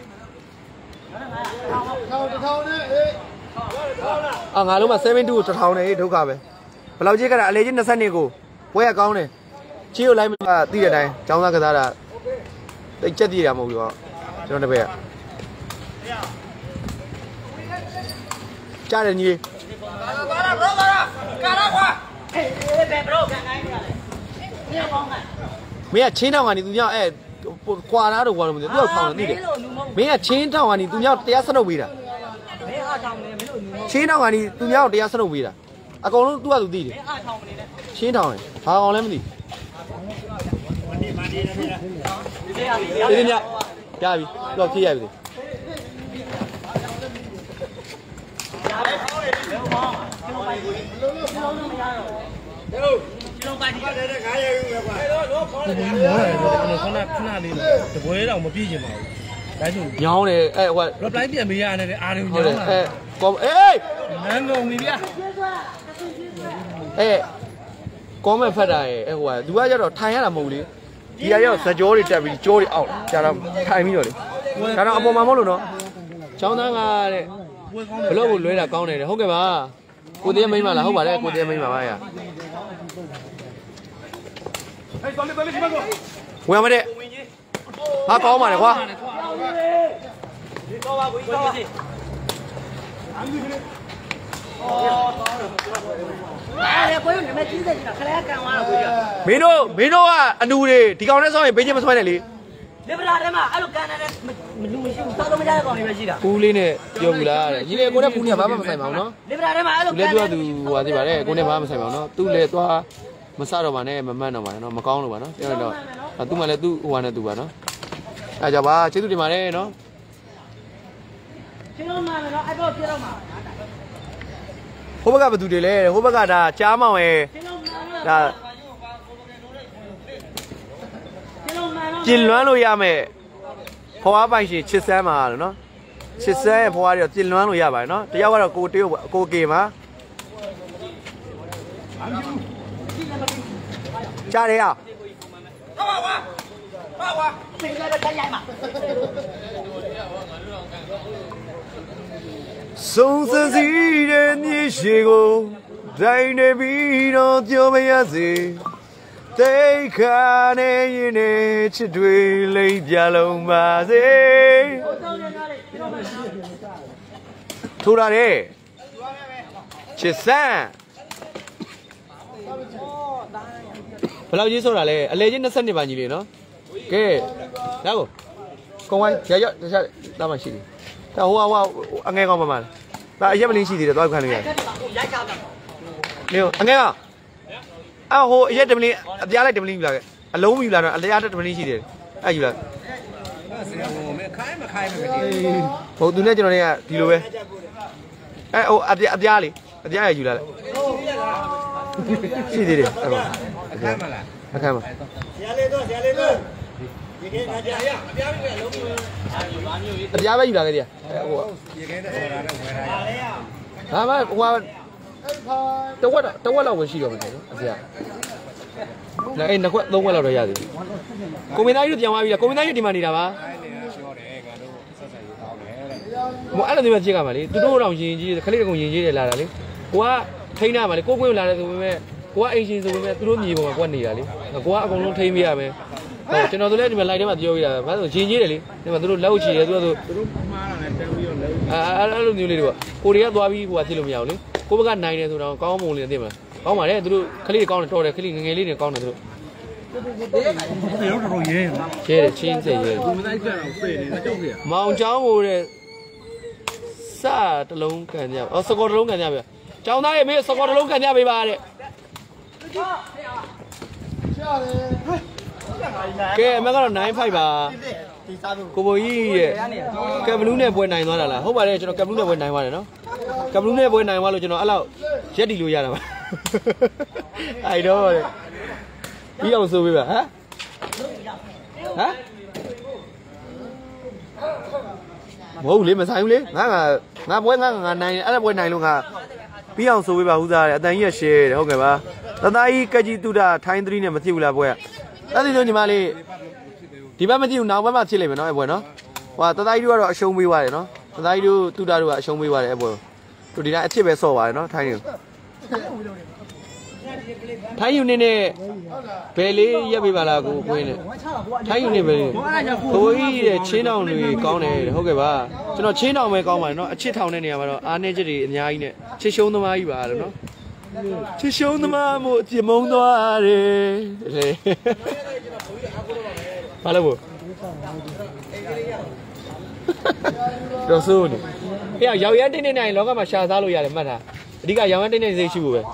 အာငါလုံးမှာseven twoကိုတစ်ထောင်နဲ့ဒုက္ခပဲဘယ်လောက်ကြီးကတာအလေကြီးနှစ်နှစ်ကိုဘွဲရကောင်းတယ်ချီကိုလိုက်မှာသိတဲ့အတိုင်းចောင်းသားကစားတာတိတ်ကြက်တည်တာမဟုတ်ဘူးတော့ကျွန်တော်တပည့်ကကြားတယ်ညီကာလာဘရောကာလာကာလာကွာအေးဘယ်ဘရောကန်နိုင်နေလဲမင်းကောင်းကမင်းကချင်းတောင်ကနေသူမြောက်အဲကွာသားတော့ကွာလို့မသိသူ့ထောင်နေသိတယ်မင်းကချင်းတောင်ကနေသူမြောက်တရားစနှုတ်ပေးတာမင်းအားထောင်နေမင်းတို့လူချင်းတောင်ကနေသူမြောက်တရားစနှုတ်ပေးတာအကုန်လုံးသူ့ကသူသိတယ်မင်းအားထောင်မနေနဲ့ချင်းတောင်လေဘာကောင်လဲမသိဒီမှာဒီနေဒီမြောက်ကြားပြီတော့ဖြည့်ရပြီလုံးပါဒီတဲ့ခါရယူပဲကွာအဲ့တော့တော့ခေါင်းတယ်ကျွန်တော်ခဏခဏလေးတပွဲတော့မပြည့်ချင်ပါဘူးဒါဆိုညောင်းတယ်အဲ့ဟို reply ပြန်ပေးရတယ်အားလုံးညောင်းတာအဲ့ကောအေးနန်းကုန်ပြီဗျာအဲ့ comment ဖတ်တာရဲ့အဲ့ဟိုကသူကကြတော့ထိုင်ရတာမဟုတ်လေဒီကရောဇကြောတွေတက်ပြီးကြောတွေအောက်ကြာတော့ထိုင်ပြီးတော့လေဒါတော့အပေါ်မှာမဟုတ်လို့နော်ချောင်းသားကတဲ့ဘလို့ကိုလွဲတာကောင်းတယ်ဟုတ်ကဲ့ပါကိုသေးမိမ့်မလားဟုတ်ပါတယ်ကိုသေးမိမ့်ပါပါရဝင်မတဲ့ဟာကောင်းပါလေကွာတော့ပါကိုကြီးတော့ပါအဲ့ကိုရနမကြီးတဲ့ခလဲကန်သွားတော့ကိုကြီးမင်းတို့မင်းတို့ကအနူတွေဒီကောင်နဲ့ဆောင်းရင်ဘေးချင်းမဆွဲနဲ့လေလေဗလာထဲမှာအဲ့လိုကန်နေတဲ့မလူမရှိဘူးတောက်တော့မရတဲ့ကောင်တွေပဲရှိတာပူးလေးနဲ့ပြောဘူးလားတဲ့ညီလေးကိုနဲ့ပူးနေဘာမှမဆိုင်ပါဘူးနော်လေဗလာထဲမှာအဲ့လိုကန်နေသူလည်းသူဟိုသိပါတယ်ကိုနဲ့ဘာမှမဆိုင်ပါဘူးနော်သူ့လေသွားမစတော့ပါနဲ့မမန့်တော့ပါနော်မကောင်းလို့ပါနော်ပြောတော့သူ့မှလည်းသူ့ဟိုဟာနဲ့သူပါနော်အဲကြပါကျေးဇူးတင်ပါတယ်နော်ကျေးဇူးမှာနော်အဲ့တော့ပြတော့မှာဟိုဘက်ကဘယ်သူတွေလဲဟိုဘက်ကဒါကြားမောင်ရဲ့ဒါပြင်လွမ်းလို့ရမယ်ဖွားပိုင်ရှင်ချစ်စမ်းပါလို့နော်ချစ်စမ်းရဲ့ဖွားတွေပြင်လွမ်းလို့ရပါတယ်နော်တယောက်ကတော့ကိုတယောက်ကိုကေပါကြားရအောင်ဟောဝါဟောဝါပြင်လည်းတိုင်းရိုက်မှာဆုံးစစီတဲ့မြေရှိကိုတိုင်းနေပြီးတော့ပြောမရစေတိတ်ခါနေရင်နဲ့ချစ်တွေလိမ့်ပြလုံးပါစေထူလာတယ်ချစ်စမ်းဘယ်လောက်ကြီးဆိုတာလဲအလဲချင်းနှစ်နှစ်ပါညီလေးနော်ကဲရကိုကုံဝိုင်းရရတခြားတာမှရှိတယ်ဒါဟိုဟိုအငဲကောင်းပါမလားဒါအရက်မလင်းရှိသေးတယ်သွားခံလို့ရတယ်နေအငဲကောင်းအဟိုအရက်တမလင်းအပြားလိုက်တမလင်းယူလာခဲ့အလုံးယူလာတော့အလျားတမလင်းရှိသေးတယ်အဲ့ယူလာခိုင်းမခိုင်းမမတည်ဟိုသူနဲ့ကျွန်တော်တွေကဒီလိုပဲအဲဟိုအပြားအပြားလေးအပြားရယူလာလိုက်ရှိသေးတယ်အဲ့တော့အခမ်းမလားအခမ်းမဆရာလေးတော့ဆရာလေးတော့ရေခဲခါကြရအပြားပဲအလုံးမျိုးအပြားပဲယူလာခဲ့တယ်ဟိုရေခဲနဲ့ခေါ်လာတော့ဝယ်လာရဒါမှဟိုတဝက်တဝက်လောက်ပဲရှိတော့မယ်နော်အပြားအဲ့အဲ့နှစ်ခွက်သုံးခွက်လောက်တော့ရသေးတယ်ကိုမင်းသားကြီးတို့ပြန်သွားပြီလားကိုမင်းသားကြီးဒီမှာနေတာပါမအဲ့လိုမျိုးကြည့်ကြပါလေသူတို့တော့ရင်ကြီးခလေးတကုံရင်ကြီးတယ်လာတာလေကိုကထိန်းရမှာလေကိုကွင်းလာတယ်ဆိုပေမဲ့ကိုကအိမ်ရှင်ဆိုပေမဲ့သူတို့မြေပေါ်မှာကွက်နေတာလေကိုကအကုန်လုံးထိန်းပေးရမယ်ဟိုကျွန်တော်တို့လည်းဒီမှာလိုက်ထဲမှာပြောပြတာဘာလို့ရင်ကြီးတယ်လေဒီမှာသူတို့လောက်ချီတယ်သူတို့သူတို့မှားတာနဲ့တန်းပြီးတော့လောက်အဲအဲ့လိုမျိုးလေးတွေကကိုတွေကသွားပြီးဟိုကဖြစ်လို့မရဘူးလေကိုဘက်ကနိုင်တယ်ဆိုတော့ကောင်းမုံလေးသိမှာကောင်းပါလေသူတို့ခလေးကောင်းတယ်တော်တယ်ခလေးငငယ်လေးတွေကောင်းတယ်သူတို့ဒီတော့တော်ရဲရဲတယ်ချင်းစိတ်ရဲကိုမနိုင်ကြတော့စေနေတော့ကြောက်ကြရမောင်ချောင်းကိုတဲ့စတလုံးကန်ကြအော်စကောတလုံးကန်ကြပြကျောင်းသားရဲ့မေးစကောတလုံးကန်ကြပေးပါတဲ့ကဲအမကတော့nine fiveပါကိုဘိုကြီးရဲ့ကက်ဘလူးနဲ့ပွဲနိုင်သွားတာလားဟုတ်ပါတယ်ကျွန်တော်ကက်ဘလူးနဲ့ပွဲနိုင်သွားတယ်နော်ကက်ဘလူးနဲ့ပွဲနိုင်သွားလို့ကျွန်တော်အဲ့လောက်ရက်တီလို့ရတာပါအဲ့တော့ပြီးအောင်ဆိုပေးပါဟမ်ဟမ်မဟုတ်လေမဆိုင်ဘူးလေငါငါငါပွဲငါငါနိုင်အဲ့ဒါပွဲနိုင်လို့ငါပြီးအောင်ဆိုပေးပါဦးသားတယ်အတန်ကြီးရရှယ်တယ်ဟုတ်ကဲ့ပါတသားကြီးကကြီးတူတာထိုင်းသီးနဲ့မဖြစ်ဘူးလားဘွဲအဲ့ဒီလိုညီမလေးဒီဘက်မဖြစ်ဘူးနောက်ဘက်မှဖြစ်လိမ့်မယ်နော်အဲ့ဘွဲနော်ဟိုတသားကြီးတို့ကတော့အရှုံးပေးသွားတယ်နော်တသားကြီးတို့တူတာတို့ကအရှုံးပေးသွားတယ်အဲ့ဘွဲတို့ဒီတိုင်းအဖြစ်ပဲဆော့ပါတယ်နော်ထိုင်းနေထိုင်းယူနေနဲ့ဘယ်လေးရက်ပေးပါလားကိုကိုင်းနဲ့ထိုင်းယူနေပဲကိုကြီးရဲ့ချင်းတောင်တွေကောင်းတယ်ဟုတ်ကဲ့ပါကျွန်တော်ချင်းတောင်ပဲကောင်းပါတယ်နော်အချစ်ထောင်တဲ့နေရာမှာတော့အားနေချက်တွေအများကြီးနဲ့ချစ်ရှုံးသမားကြီးပါလို့နော်ချစ်ရှုံးသမားမို့အပြစ်မုန်းသွားတယ်ဘာလို့တော့ဆိုးနေဟဲ့ရောင်ရမ်းတင်းနေနိုင်လောကမှာရှာစားလို့ရတယ်မှတ်တာအဓိကရောင်ရမ်းတင်းနေစိတ်ရှိဖို့ပဲ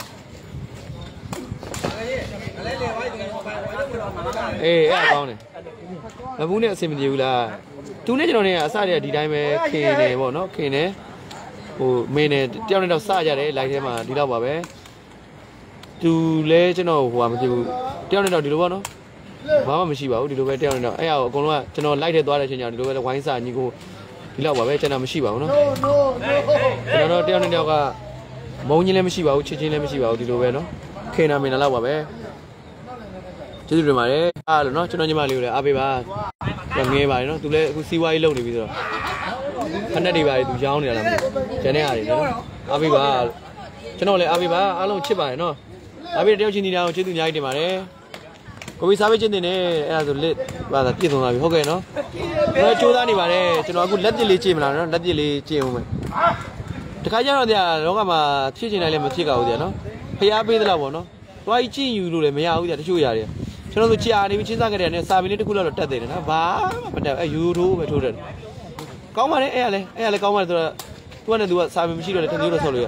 အေးအဲ့ကောင်းတယ်မဘူးနဲ့အဆင်မပြေဘူးလားသူနဲ့ကျွန်တော်နဲ့အစတည်းကဒီတိုင်းပဲခင်နေပေါ့နော်ခင်နေဟိုမင်းနဲ့တယောက်နဲ့တော့စကြတယ်လိုက်ထဲမှာဒီတော့ပါပဲသူလဲကျွန်တော်ဟိုဟာမဖြစ်ဘူးတယောက်နဲ့တော့ဒီလိုပေါ့နော်ဘာမှမရှိပါဘူးဒီလိုပဲတယောက်နဲ့တော့အဲ့ဟာကိုအကုန်လုံးကကျွန်တော်လိုက်ထဲသွားတဲ့အချိန်ကျဒီလိုပဲဝိုင်းစာညီကိုဒီလောက်ပါပဲကျွန်တော်မရှိပါဘူးနော်ကျွန်တော်တော့တယောက်နဲ့တယောက်ကမုံချင်းလည်းမရှိပါဘူးချစ်ချင်းလည်းမရှိပါဘူးဒီလိုပဲနော်ခင်နာမင်းနာလောက်ပါပဲကျေးဇူးတင်ပါတယ်အားလို့နော်ကျွန်တော်ညီမလေးကိုလည်းအားပေးပါငဲပါတယ်နော်သူလည်းအခုစီးပွားရေးလုပ်နေပြီဆိုတော့ခဏတွေပါတယ်သူရောင်းနေတာလားမသိဘူးကျန်တဲ့အားတွေနော်အားပေးပါကျွန်တော်လည်းအားပေးပါအားလုံးချစ်ပါတယ်နော်အားပေးတဲ့တယောက်ချင်းဒီတောင်ကျေးဇူးအများကြီးတင်ပါတယ်ကိုဗီစားပေးခြင်းတင်နေအဲ့ဒါဆိုလက်ဟာပြည့်စုံသွားပြီဟုတ်ကဲ့နော်ကျွန်တော်ကြိုးစားနေပါတယ်ကျွန်တော်အခုလက်ပြစ်လေးကြည့်မလားနော်လက်ပြစ်လေးကြည့်အောင်မယ်တခါကျတော့တရားလောကမှာဖြစ်ချင်တိုင်းလည်းမဖြစ်ကြဘူးတရားနော်ဖျားပေးသလားပေါ့နော်သွားကြီးကြည့်ယူလို့လည်းမရဘူးတရားတချို့ရတယ်ကျွန်တော်တို့ကြာနေပြီချင်းစားကြတဲ့နဲ့စာပင်လေးတစ်ခုလောက်တော့တက်သေးတယ်နော်ဘာမှမတက်အဲယူထိုးပဲထိုးတယ်ကောင်းပါလေအဲ့ရလဲအဲ့ရလဲကောင်းပါလေဆိုတော့သူကလည်းသူကစာပင်မရှိတော့လေထင်သေးတော့ဆော့လို့ရ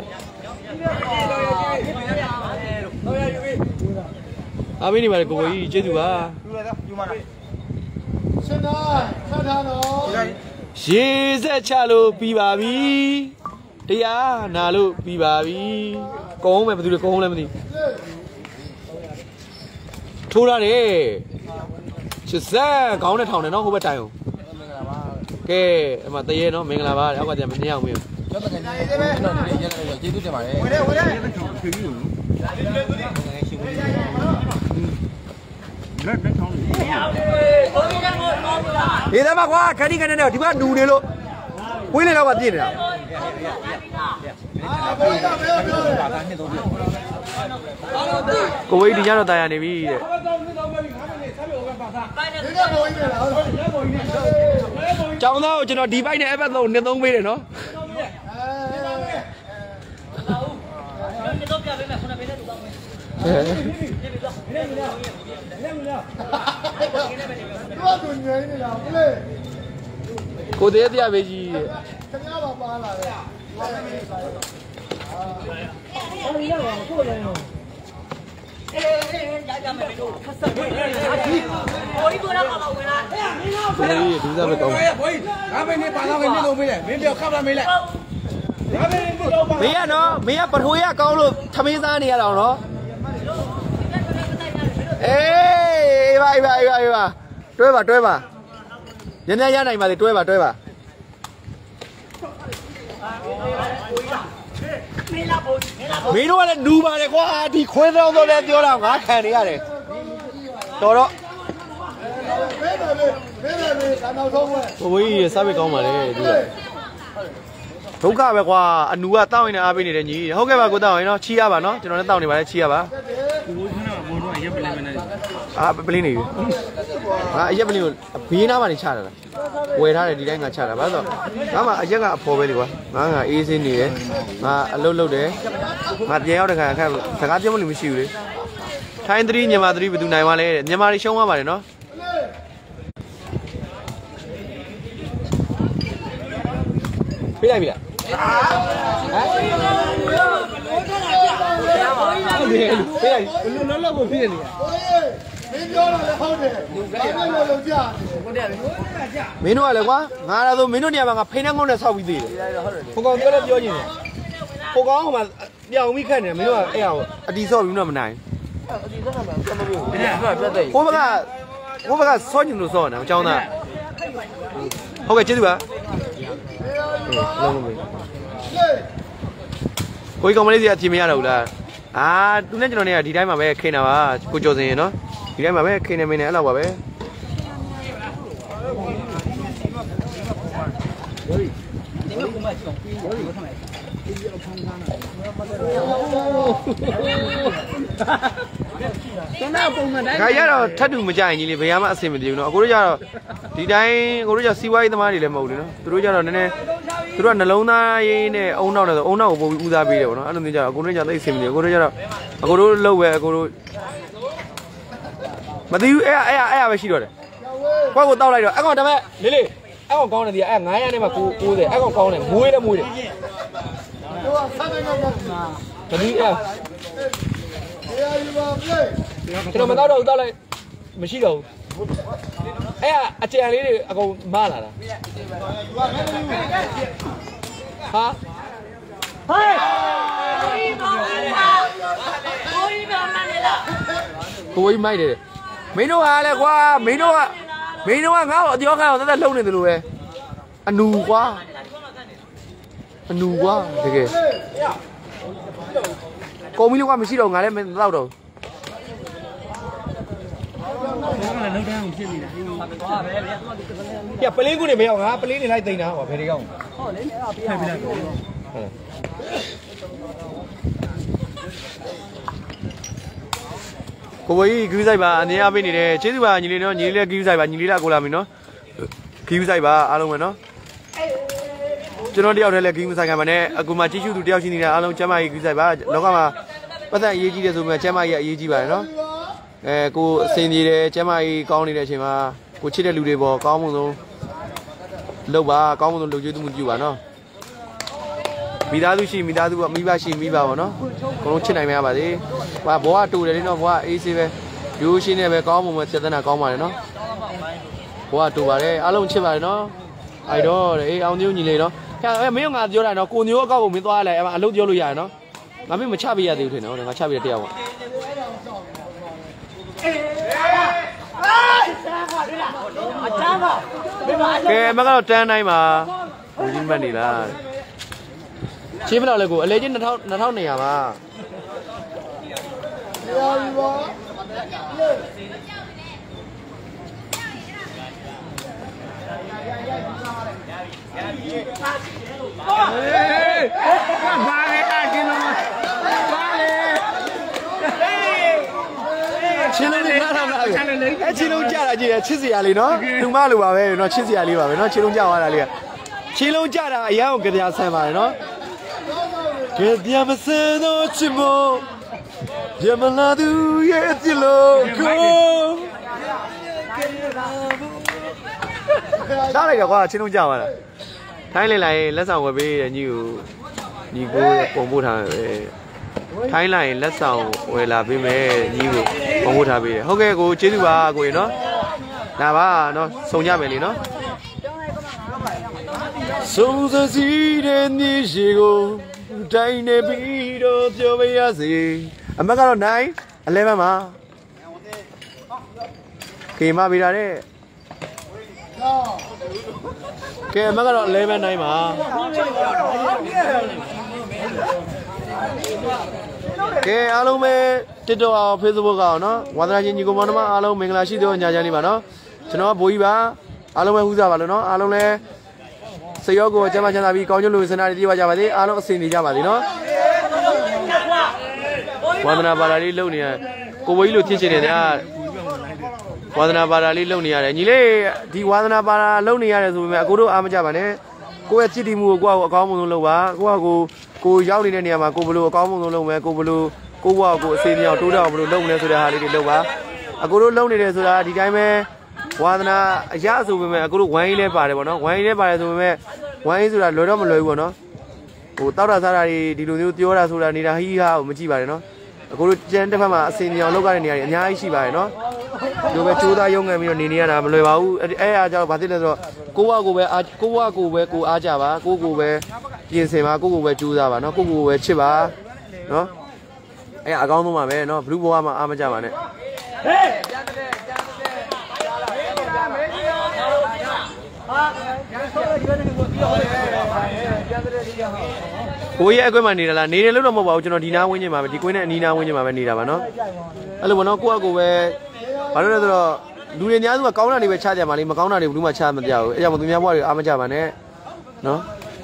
အားပေးနေပါလေကိုကိုကြီးကျေးဇူးပါရှင်သာဆက်ထားတော့ရေစက်ချလို့ပြီးပါပြီတရားနာလို့ပြီးပါပြီကောင်းမယ်ဘယ်သူလဲကောင်းလဲမသိထိုးရတယ်ချစ်စက်ခေါင်းနဲ့ထောင်တယ်နော်ဟိုဘက်တိုင်အောင်ကဲအမတရေနော်မင်္ဂလာပါအောက်ကတည်းကမနေအောင်မင်းကျောင်းတကယ်ကြီးကျွန်တော်ဒီရက်လိုက်ကျေးဇူးတင်ပါတယ်ဝင်တယ်ဝင်တယ်ဖြေပြီးလို့လက်နဲ့ထောင်းနေဒီမှာကွာခဏခဏနဲ့ဒီမှာဒူနေလို့ဝင်းနေတော့မှပြည့်နေတာကိုဝေးဒီညတော့တာယာနေပြီတဲ့ကျောင်းသားကိုကျွန်တော်ဒီဘိုက်နဲ့အဲ့ဘက်သုံးနှစ်သုံးပေးတယ်နော်ကိုသေးတရားပဲကြီးခင်ဗျားပါပါလာတယ်အဲ့ဒီတော့ကိုလည်းရောအေးအေးကြာကြာမယ်တို့ဖတ်ဆက်ကိုကြီးကိုတော့ပါပါဝင်လာကိုကြီးဒူးစားပဲကောင်းတယ်ကိုကြီးဒါပဲနေပါတော့နေလုံးမေးတယ်မင်းပြောခပ်လာမေးလိုက်ဒါပဲနေတော့ပါမေးရနော်မေးရပထိုးရကောင်းလို့သမင်းစားနေရတော့နော်အေးပါပါပါပါတွဲပါတွဲပါညနေရနိုင်ပါလေတွဲပါတွဲပါမင်းတို့ကလည်းနူပါတယ်ကွာဒီခွင်းသောတော့လည်းပြောတာငါခံနေရတယ်တော်တော့ဘယ်လိုလဲဘယ်လိုလဲဒါနောက်ဆုံးပဲဘိုးကြီးစားပဲကောင်းပါလေဒီဒုက္ခပဲကွာအနူကတောက်ရင်လည်းအားပေးနေတယ်ညီဟုတ်ကဲ့ပါကိုတောက်ရင်နော်ချီရပါနော်ကျွန်တော်လည်းတောက်နေပါလေချီရပါဘိုးကြီးကဘိုးတို့ကရက်ပလင်းမနေအာပလင်းနေပြီငါအရက်ပလင်းကိုဘေးနားမှာနေချတာလားဝယ်ထားတယ်ဒီတိုင်းငါချတာဘာလို့ငါမှအရက်ကအဖော်ပဲလေကွာငါငါအေးစင်းနေတယ်ငါအလုပ်လုပ်တယ်ငါပြန်ရောက်တဲ့ခါအခါစကားပြောမလို့မရှိဘူးလေထိုင်းသတိမြန်မာသတိဘယ်သူနိုင်သွားလဲမြန်မာတွေရှုံးသွားပါတယ်နော်ပြေးလိုက်ပြီလားဟမ်ပြေးလိုက်လူလုံးလုံးကိုပြေးနေရမင်းပြောတော့လည်းဟုတ်တယ်ဘာလို့လုံးကြဟုတ်တယ်မင်းတို့ကလည်းကွာငါလာဆိုမင်းတို့နေရာမှာငါဖိနှန်းကုန်းနဲ့ဆောက်ပြီးသေးတယ်ဟိုကောင်ပြောလဲပြောနေတယ်ဟိုကောင်ကမှပြောင်ပြီးခတ်နေမင်းတို့ကအဲ့အောင်အတီဆော့ပြီးတော့မနိုင်အတီဆော့မှာဆက်မလို့ဘယ်ကပြတ်တယ်ဟိုဘက်ကဟိုဘက်ကဆော့ညင်လို့ဆော့နေတာအကြောင်းသားဟုတ်ကဲ့ကျေးဇူးပါလုံးလုံးမေးကိုကြီးကောင်မလေးစီအဖြေမရတော့ဘူးလား à tôi nói cho nó này đi đây mà bé khi nào à cô cho gì nó đi đây mà bé khi này mình này là quả bé cái giá đó thắt được mà chạy như vậy mà xem được nó cô đó đi đây cô đó xí quay tao mà đi làm màu đi nó tôi đó này này tôi đó là lâu nay này ông nào là ông nào cũng u ra video nó anh nói giờ cô đó giờ xem được cô đó giờ cô đó lâu về cô đó mà đi ấy ấy ấy về xí rồi qua cô tao lại rồi anh còn đam mê lấy đi anh còn con này thì anh ngái anh này mà cô cô thì anh còn con này muối đó muối này cái đi à cái đó mà tao đâu tao lại mình xí đâu ấy à anh chị anh lấy đi anh còn ba là hả cô ấy may đấy mấy nó à lại qua mấy nó à mấy nó à ngáo ở chỗ ngáo rất là lâu này từ rồi anh ngu quá anh ngu quá thế kìa cô mới liên quan mình xí đầu ngài lên mình lau đầu ya pelín của này bây giờ hả pelín này lại tiền nào hả phải đi không cô ấy cứu giải bà anh em bên này này chế bà nhìn đi nó nhìn đi cứu giải bà nhìn đi là cô làm mình nó cứu giải bà alo mà nó cho nó đeo đây là cứu giải mà nè cô mà chỉ chú tụi đeo xin đi là alo chém ai cứu giải bà nó có mà bắt tay gì gì rồi mà chém ai vậy gì bà nó cô xin đi đây chém ai con đi đây chỉ mà cô chỉ để lưu để bỏ con một thôi lâu bà con một thôi lâu chơi tụi mình chịu bà nó mi đá tu xí mi đá tu mi ba xí mi ba mà nó con chết này mẹ bà đi và bỏ tù đấy nó bỏ ý gì về yêu xí này về con một mà chết là con mà nó bỏ tù bà đấy alo chết bà nó ai đó đấy ông nhiêu nhìn này nó em mấy ông ngạt vô này nó cô nhiêu có một miếng toa này em ăn lúc vô lúc dài nó mà biết mà cha bây giờ thì thế nào nó cha bây giờ tiêu cái mấy cái trend này mà nhìn bên này là chỉ biết nào là của lấy chứ nó tháo nó tháo này à mà chiến lông thì nó làm lại cái chiến lông cha là gì chết gì à liền nó đừng má lùa vào về nó chết gì à liền vào về nó chiến lông cha vào là liền chiến lông cha là ai cái gì xem vào nó cái gì mà xem nó chỉ một gì mà là du ye chỉ lo cô đó là cái quoi chiến lông cha vào là thái lên lại lát sau về bây nhiều nhiều cô công bố thằng thái lại lát sau về là bên mẹ nhiều công bố thằng về ok cô chế được ba cô nó là ba nó sống nhà bên này nó sống ra gì đến như gì cô trái này bị đâu cho bây giờ gì anh bắt cái này anh lên mà khi mà bị ra đấy cái mấy cái đoạn lên này mà cái alo mấy TikTok à Facebook à nó quan trọng gì cũng mà nó alo mình là chỉ tôi nhà nhà đi mà nó cho nó bồi ba alo mấy hú ra vào nó alo này xây dựng của chăm chăm là vì có những lối sinh hoạt đi vào nhà vậy alo xin đi ra vậy nó quan trọng là bà đi lâu nè cô bồi luôn thiên nhiên này Wadana bara li lâu nè này, nhìn lấy đi Wadana bara lâu nè này rồi mà cô đâu am chả bà nè, cô ấy chỉ đi mua cô có một lâu quá, cô cô cô giáo đi này mà cô bự có một lâu mà cô bự cô qua cô xin nhau tôi đâu bự lâu nè rồi hà đi lâu quá, cô đâu lâu nè rồi đi cái mà Wadana giá rồi mà cô đâu quay lên bà đấy bọn nó quay lên bà đấy rồi mà quay rồi lối đó mà lối bọn nó, cô tao ra ra đi đi luôn tiêu ra rồi đi ra hi ha mà chi bà đấy nó, cô đâu trên đây mà xin nhau lúc cái này nhà ai chi bà đấy nó rồi về chú ta dùng cái mình nhìn là lời báo ấy à cho bà thấy là rồi cô qua cô về cô qua cô về cô à chả bà cô cô về yên xem mà cô cô về chú ra bà nó cô cô về chơi bà nó ấy à con mà về nó blue boa mà à mà chả bà này ကိုကြီးရဲ့အကွက်မှနေတယ်လားနေတယ်လို့တော့မဟုတ်ပါဘူးကျွန်တော်ဒီနားဝင်းကျင်မှာပဲဒီကွင်းနဲ့အနီးနားဝင်းကျင်မှာပဲနေတာပါနော်အဲ့လိုပေါ့နော်ကိုယ့်အကိုပဲဘာလို့လဲဆိုတော့လူတွေအများစုကကောင်းတာတွေပဲချကြမှာလေမကောင်းတာတွေဘူးမှချမပြဘူးအဲ့ကြောင့်သူများဘွားတွေအားမကြပါနဲ့နော်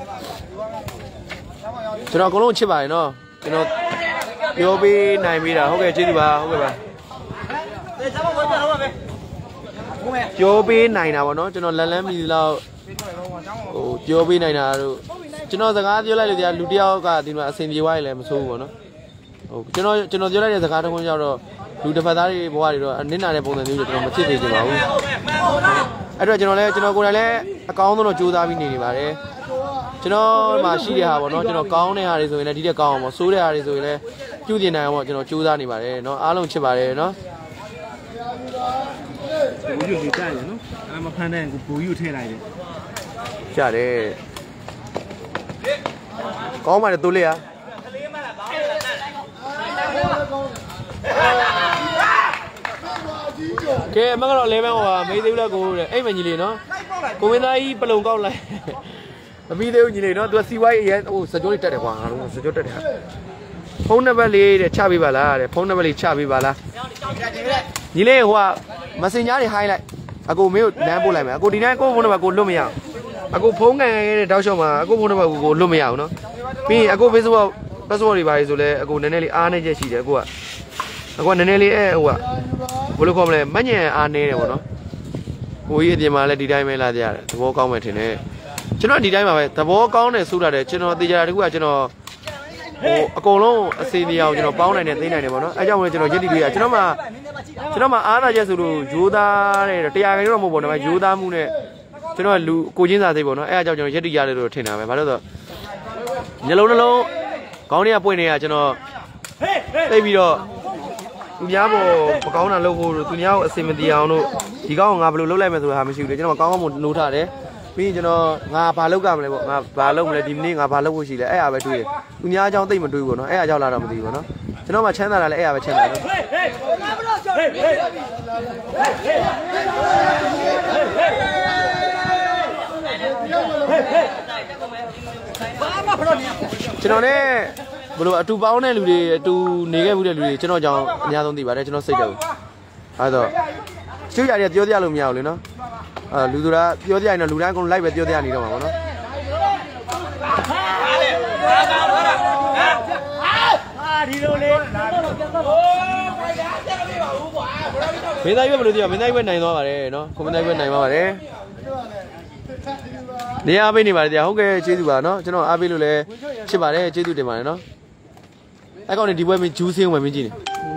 ကျွန်တော်အကုန်လုံးချစ်ပါတယ်နော်ကျွန်တော်ပြောပေးနိုင်ပြီလားဟုတ်ကဲ့ကျေးဇူးပါဟုတ်ကဲ့ပါပြောပေးနိုင်တာပေါ့နော်ကျွန်တော်လန်လန်းမီလောက်ဟိုပြောပေးနိုင်တာတို့ကျွန်တော်စကားပြောလိုက်လို့တရားလူတယောက်ကဒီမှာအဆင်ပြေသွားရင်လည်းမဆိုးဘူးပေါ့နော်ဟိုကျွန်တော်ကျွန်တော်ပြောလိုက်တဲ့စကားတစ်ခုကြောင့်တော့လူတစ်ဖက်သားတွေဘဝတွေတော့အနစ်နာတဲ့ပုံစံမျိုးကျွန်တော်မဖြစ်သေးချင်ပါဘူးအဲ့တော့ကျွန်တော်လည်းကျွန်တော်ကိုယ်တိုင်လည်းအကောင်းဆုံးတော့ကြိုးစားပြီးနေနေပါတယ်ကျွန်တော်မှရှိတဲ့ဟာပေါ့နော်ကျွန်တော်ကောင်းတဲ့ဟာတွေဆိုရင်လည်းဒီတက်ကောင်းအောင်ပေါ့ဆိုးတဲ့ဟာတွေဆိုရင်လည်းပြုပြင်နိုင်အောင်ပေါ့ကျွန်တော်ကြိုးစားနေပါတယ်နော်အားလုံးချစ်ပါတယ်နော်ဘူယူကြီးတိုက်ရနော်အမဖန်တဲ့ကိုဘူယူထည့်လိုက်တယ်ရှာတယ်ကောင်းပါတယ်သူလေးဟာကဲမကတော့elevenဟိုမေးသေးဘူးလားကိုတဲ့အဲ့မကြီးလေးနော်ကိုဝင်းသားကြီးပလုံကောက်လိုက်မပြီးသေးဘူးကြီးလေးနော်သူကစီဝိုင်းအရင်ဟိုစကြောလေးတက်တယ်ကွာငါတို့စကြောတက်တယ်ဖုန်းနံပါတ်လေးတဲ့ချပေးပါလားတဲ့ဖုန်းနံပါတ်လေးချပေးပါလားညီလေးဟိုကမစင်ညာတွေဟိုင်းလိုက်အကိုမင်းကိုလမ်းပို့လိုက်မယ်အကိုဒီတိုင်းကိုဖုန်းနံပါတ်ကိုလွတ်မရအောင်အကိုဖုန်းကန်ခဲ့တဲ့တောက်လျှောက်မှာအကိုဖုန်းနံပါတ်ကိုလွတ်မရအောင်နော်ပြီးရင်အကို Facebook password တွေပါလေဆိုလဲအကိုနည်းနည်းလေးအားနေချက်ရှိတယ်အကိုကအကိုကနည်းနည်းလေးအဲဟိုကဘယ်လိုခေါ်မလဲမညံအားနေတယ်ပေါ့နော်ဟိုကြီးအပြင်မှာလည်းဒီတိုင်းပဲလာကြရတယ်သဘောကောင်းမယ်ထင်တယ်ကျွန်တော်ဒီတိုင်းပါပဲသဘောကောင်းတယ်ဆိုတာတယ်ကျွန်တော်သိကြတာတခုကကျွန်တော်ဟိုအကုန်လုံးအစီအမီအောင်ကျွန်တော်ပေါင်းနိုင်တယ်သိနိုင်တယ်ပေါ့နော်အဲကြောင့်မို့ကျွန်တော်ရစ်တီတွေကကျွန်တော်မှကျွန်တော်မှအားနာချက်ဆိုလို့ရိုးသားတဲ့တရားခိုင်တော့မဟုတ်ပါဘူးဒါပေမဲ့ရိုးသားမှုနဲ့ကျွန်တော်လူကိုချင်းစာသိပေါ့နော်အဲအကြောင်းကျွန်တော်ရစ်တီရတယ်လို့ထင်တာပဲဘာလို့ဆိုညလုံးနှလုံးခေါင်းထဲကပွင့်နေတာကျွန်တော်သိပြီးတော့သူများပေါ်မကောင်းတာလုပ်ဖို့သူများကိုအစင်မတရားအောင်လို့ဒီကောင်ကငါဘယ်လိုလုပ်လိုက်မယ်ဆိုတာဟာမရှိဘူးလေကျွန်တော်ကောင်းကောင်းမနိုးထားတယ်ပြီးရင်ကျွန်တော်ငါဘာလုပ်ကြမလဲပေါ့ငါဘာလုပ်မလဲဒီနေ့ငါဘာလုပ်ဖို့ရှိလဲအဲ့အားပဲတွေးတယ်သူများအကြောင်းသိမတွေးဘူးပေါ့နော်အဲ့အားကြောင့်လာတော့မသိဘူးပေါ့နော်ကျွန်တော်မှချမ်းသာတာလည်းအဲ့အားပဲချမ်းသာတယ်ကျွန်တော်နဲ့ဘယ်လိုအတူပေါင်းတဲ့လူတွေအတူနေခဲ့မှုတဲ့လူတွေကျွန်တော်ကြောင့်အများဆုံးသိပါတယ်ကျွန်တော်စိတ်တယ်အဲ့တော့ကျူရတဲ့ပြောပြလို့မရဘူးလေနော်အဲလူတို့ကပြောပြရင်တော့လူတိုင်းအကုန်လိုက်ပဲပြောပြနေတော့မှာပေါ့နော်အာဒီလိုလေမင်းသားရွက်ဘယ်လိုသိရမင်းသားရွက်နိုင်သွားပါတယ်နော်ကိုမင်းသားရွက်နိုင်သွားပါတယ်နေအားပေးနေပါတယ်တရားဟုတ်ကဲ့ကျေးဇူးပါနော်ကျွန်တော်အားပေးလို့လည်းချစ်ပါတယ်ကျေးဇူးတင်ပါတယ်နော်အဲ့ကောင်နေဒီဘွဲမင်းဂျူးစင်းဝင်မင်းကြည့်နေ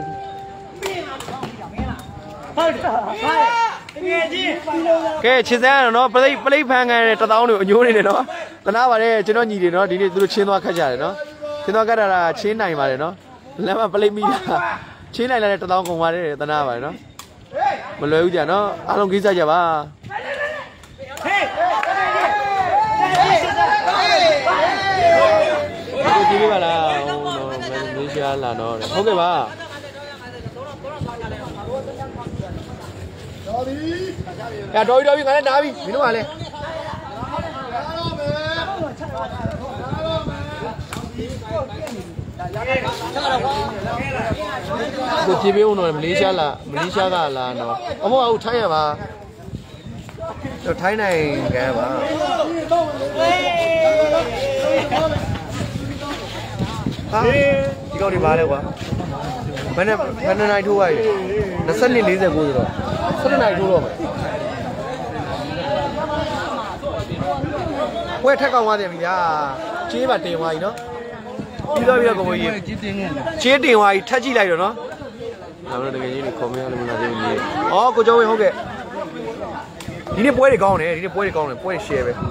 ဟုတ်တာငယ်ကြီးကဲချစ်စမ်းရနော်ပလိတ်ပလိတ်ဖန်ခံတဲ့တသောင်းတွေအညိုးနေတယ်နော်တနာပါတယ်ကျွန်တော်ညီတွေနော်ဒီနေ့သူတို့ချင်းသွားခတ်ကြတယ်နော်ချင်းသွားခတ်တာချင်းနိုင်ပါတယ်နော်လမ်းမှာပလိတ်မိတာချင်းနိုင်လာတဲ့တသောင်းကုန်ပါတယ်တနာပါတယ်နော်မလွယ်ဘူးကြာနော်အားလုံးကြီးစားကြပါဟေးဒီလိုပါလားဟိုနော်မလေးရှားလာတော့ဟုတ်ကဲ့ပါတော်ပြီ။အဲ့တော်ပြီတော်ပြီငါလည်းနားပြီမင်းတို့ကလည်းကိုကြည့်ပေးဦးနော်မလေးရှားလာမလေးရှားကလာတော့အမေဟုတ်ထိုင်းရပါတော့ထိုင်းနိုင်ကဲပါဟာဒီကောင်ဒီပါလဲကွာဘယ်နဲ့ဘယ်နဲ့နိုင်ထိုးလိုက်၂၂ ၄၉ဆိုတော့၁၂နိုင်ထိုးတော့မယ်ဝဲထက်ကောင်သွားတယ်ဗျာချေးပါတင်သွားပြီနော်ပြီးတော့ပြီးတော့ကိုမကြီးချေးတင်ချေးတင်သွားပြီထက်ကြည့်လိုက်တော့နော်ဒါတော့တကယ်ကြီးနေခေါ်မရလို့မလားသေးဘူးကြီးဩကိုကျော်ဝင်းဟုတ်ကဲ့ဒီနေ့ပွဲတွေကောင်းတယ်ဒီနေ့ပွဲတွေကောင်းတယ်ပွဲ share ပဲ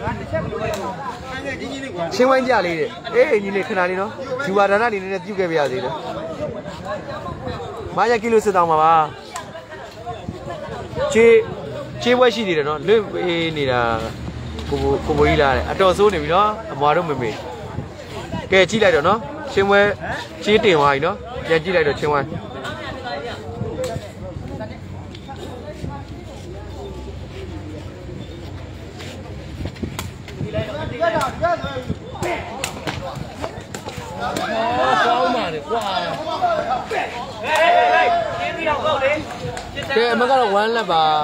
ချင်းဝိုင်းကြလေးတဲ့အေးညီလေးခဏလေးနော်ယူဝါဒါနနေနဲ့ပြုတ်ခဲ့ပြရသေးတယ်မာရကီလိုစစ်တောင်းပါပါချေးချေးပွဲရှိနေတယ်နော်လွတ်နေတာကိုကိုဘိုးကြီးလာတယ်အတော်ဆိုးနေပြီနော်အမွာတို့မေမေကဲကြည့်လိုက်တော့နော်ချင်းပွဲချေးတင်သွားပြီနော်ပြန်ကြည့်လိုက်တော့ချင်းဝိုင်းကောင်းပါလေကွာကဲအမကတော့one lap ပါ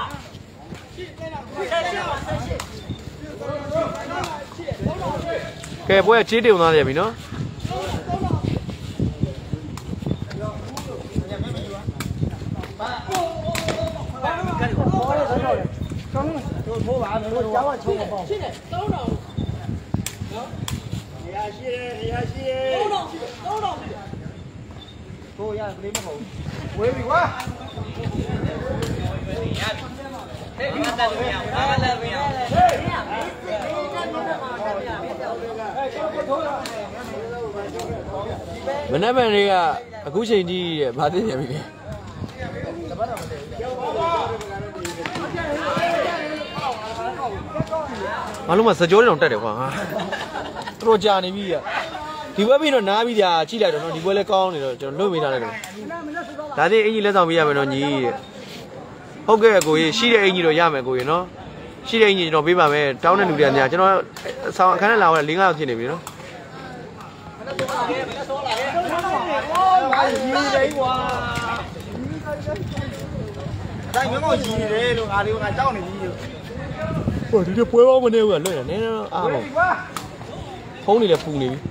ကဲပွဲချေးတင်သွားတယ်ပြီနော်တို့ထိုးပါတို့ကျောင်းကချုံပေါ့ရှင်းတယ်သုံးတော်နော်နေရာရှိတယ်နေရာရှိတယ်သုံးတော်သုံးတော်ကိုရကလေးမဟုတ်ဝေးပြီကွာဟဲ့ဒီမှာတက်လို့ရအောင်ဘာလဲမရအောင်ဟေးမနေ့ကလေးကအခုချိန်ကြီးရဲ့ဗာသိပြန်ပြီလေမလုံးမစကြောတောင်တက်တယ်ကွာဟာတော်ကြာနေပြီဒီဘက်ပြီးတော့နားပြီးကြာကြည့်လိုက်တော့နော်ဒီဘက်လည်းကောင်းနေတော့ကျွန်တော်လွတ်မိထားလိုက်တော့ဒါသေးအင်ကြီးလက်ဆောင်ပေးရမယ်နော်ညီတဲ့ဟုတ်ကဲ့ကိုကြီးရှိတဲ့အင်ကြီးတော့ရမယ်ကိုကြီးနော်ရှိတဲ့အင်ကြီးကျွန်တော်ပေးပါမယ်တောင်းတဲ့လူတွေကညာကျွန်တော်ဆောင်းအခန်းထဲလာတော့၄၅ရောက်ဖြစ်နေပြီနော်တိုင်းမမောက်ကြီးတယ်လို့ငါလေးကကြောက်နေပြီဟိုဒီတပွဲပေါင်းမနေဘူးကလွတ်ရနေနေတော့အားပါဖုံးနေလဲပူနေပြီ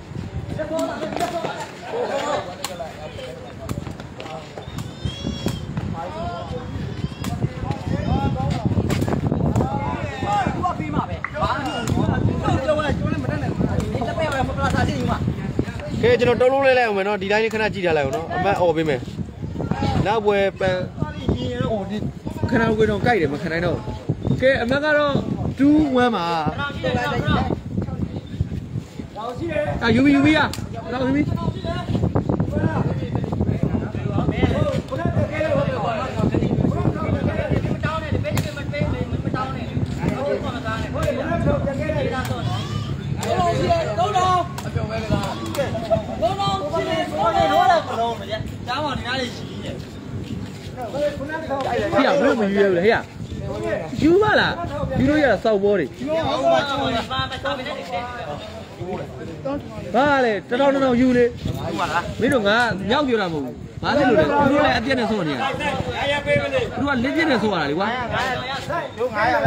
ကဲကျွန်တော်တုံးလုံးလဲလိုက်အောင်မယ်နော်ဒီတိုင်းလေးခဏကြည့်ထားလိုက်အောင်နော်အမတ်អော်ပေးမယ်နောက်ပွဲပန်အော်ဒီခဏကိုတော့ကြိုက်တယ်မခံနိုင်တော့ကဲအမတ်ကတော့two oneမှာအာယူဘီယူဘီอ่ะလောက်ယူဘီဟေ့ရဘယ်လိုမယူရလဲဟေ့ရယူပါလားယူလို့ရတာစောက်ဘောတွေဘာလဲတထောင်တထောင်ယူလေမင်းတို့ငါမြောက်ပြောတာမဟုတ်ဘူးဘာလဲလို့လဲသူတို့လည်းအပြည့်နဲ့ဆော့နေရသူကလက်ပြည့်နဲ့ဆော့ရတာလေကွာတို့ငါရပဲ